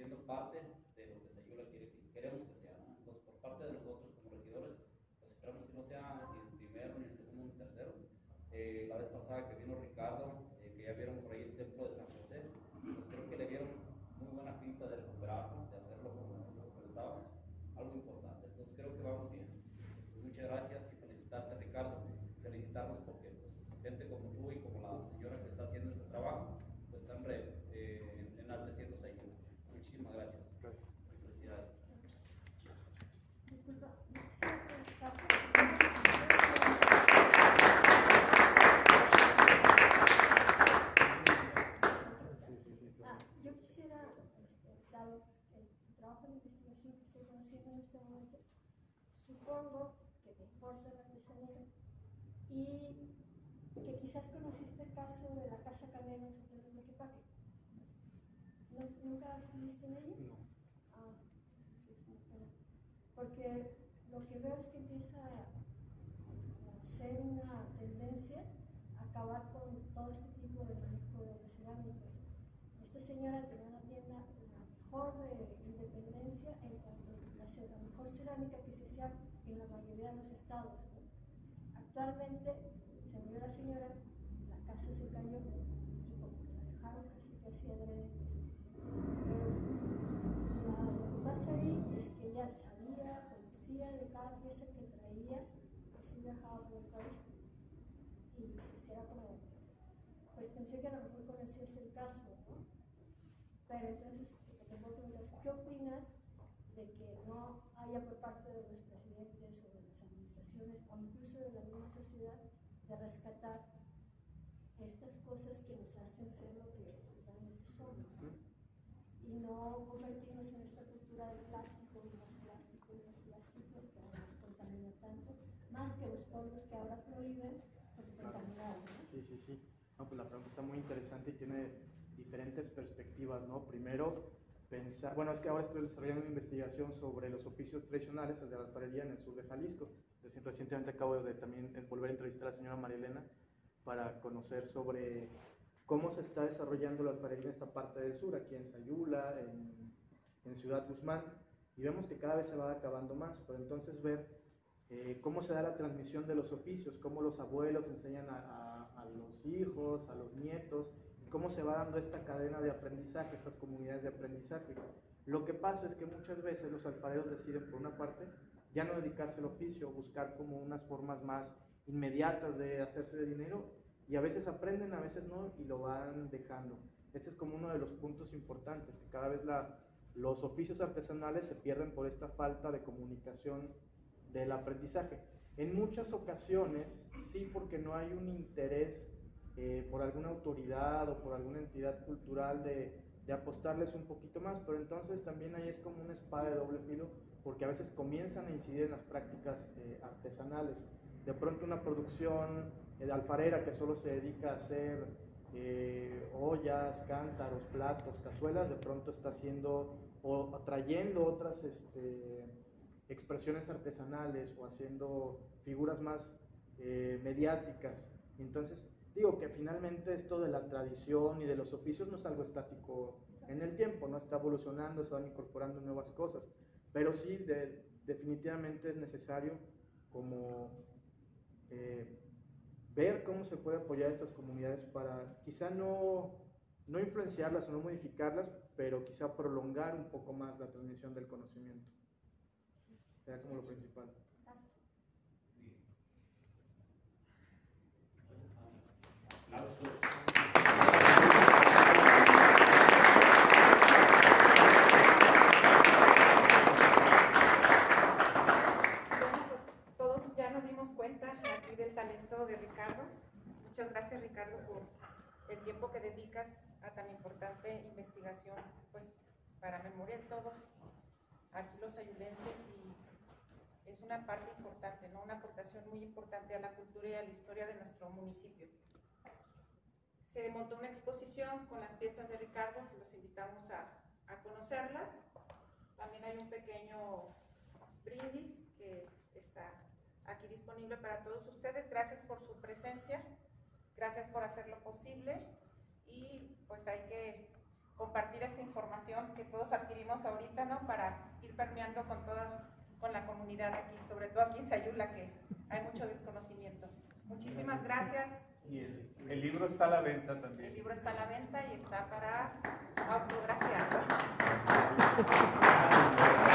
S8: vino Ricardo, que ya vieron por ahí el templo de San José, pues creo que le dieron muy buena pinta de recuperarlo, de hacerlo como nosotros comentábamos, algo importante. Entonces creo que vamos bien. Pues muchas gracias y felicitarte, Ricardo, felicitarnos porque pues, gente como tú y como la señora que está haciendo este trabajo, pues están enalteciendo esa ayuda. Muchísimas gracias. Felicidades.
S9: Disculpa, yo quisiera, dado el trabajo de investigación que estoy conociendo en este momento, supongo que te importa la artesanía y que quizás conociste el caso de la Casa Canela en San Pedro de Mequepaque. ¿Nunca estuviste en ella?
S2: No.
S9: Ah, sí, es muy pena. Porque lo que veo es que empieza a ser una tendencia a acabar con todo este tipo de manejo de la cerámica. Esta señora tenía una tienda la mejor de Independencia en cuanto a la mejor cerámica que se hacía en la mayoría de los estados, ¿no? Actualmente se murió la señora, la casa se cayó y como que la dejaron casi casi adrede. Lo que pasa ahí es que ella sabía, conocía de cada pieza que traía, así viajaba por el país. Y pues era como, pues pensé que a lo mejor conocías el caso, ¿no? Pero entonces, te puedo preguntar, ¿qué opinas de que no haya por parte de los presidentes o de las administraciones o incluso de la misma sociedad de rescatar estas cosas que nos hacen ser lo que realmente somos, ¿no? Y no convertirnos en esta cultura del plástico, y más plástico, y más plástico, que además contamina tanto, más que los polvos que ahora prohíben porque contaminaron, ¿no?
S2: Sí, sí, sí. No, pues la pregunta está muy interesante y tiene diferentes perspectivas, ¿no? Primero, pensar, bueno, es que ahora estoy desarrollando una investigación sobre los oficios tradicionales, el de la alfarería en el sur de Jalisco. Recientemente acabo de también volver a entrevistar a la señora María Elena para conocer sobre cómo se está desarrollando la alfarería en esta parte del sur, aquí en Sayula, en Ciudad Guzmán, y vemos que cada vez se va acabando más, pero entonces ver cómo se da la transmisión de los oficios, cómo los abuelos enseñan a los hijos, a los nietos, y cómo se va dando esta cadena de aprendizaje, estas comunidades de aprendizaje. Lo que pasa es que muchas veces los alfareros deciden, por una parte, ya no dedicarse al oficio, buscar como unas formas más inmediatas de hacerse de dinero, y a veces aprenden, a veces no, y lo van dejando. Este es como uno de los puntos importantes, que cada vez los oficios artesanales se pierden por esta falta de comunicación del aprendizaje. En muchas ocasiones, sí, porque no hay un interés por alguna autoridad o por alguna entidad cultural de apostarles un poquito más, pero entonces también ahí es como una espada de doble filo, porque a veces comienzan a incidir en las prácticas artesanales. De pronto una producción alfarera que solo se dedica a hacer ollas, cántaros, platos, cazuelas, de pronto está haciendo o trayendo otras expresiones artesanales o haciendo figuras más mediáticas. Entonces, digo que finalmente esto de la tradición y de los oficios no es algo estático en el tiempo, no está evolucionando, se van incorporando nuevas cosas, pero sí definitivamente es necesario como ver cómo se puede apoyar a estas comunidades para quizá no influenciarlas o no modificarlas, pero quizá prolongar un poco más la transmisión del conocimiento. Sería como lo principal.
S10: Todos ya nos dimos cuenta aquí del talento de Ricardo. Muchas gracias, Ricardo, por el tiempo que dedicas a tan importante investigación, pues para memoria de todos aquí los sayulenses, y es una parte importante, ¿no? Una aportación muy importante a la cultura y a la historia de nuestro municipio. Se montó una exposición con las piezas de Ricardo, los invitamos a conocerlas. También hay un pequeño brindis que está aquí disponible para todos ustedes. Gracias por su presencia, gracias por hacerlo posible, y pues hay que compartir esta información que todos adquirimos ahorita, ¿no? Para ir permeando con la comunidad aquí, sobre todo aquí en Sayula, que hay mucho desconocimiento. Muchísimas gracias.
S1: Y el libro está a la venta
S10: El
S1: también.
S10: libro está a la venta y está para autografiar.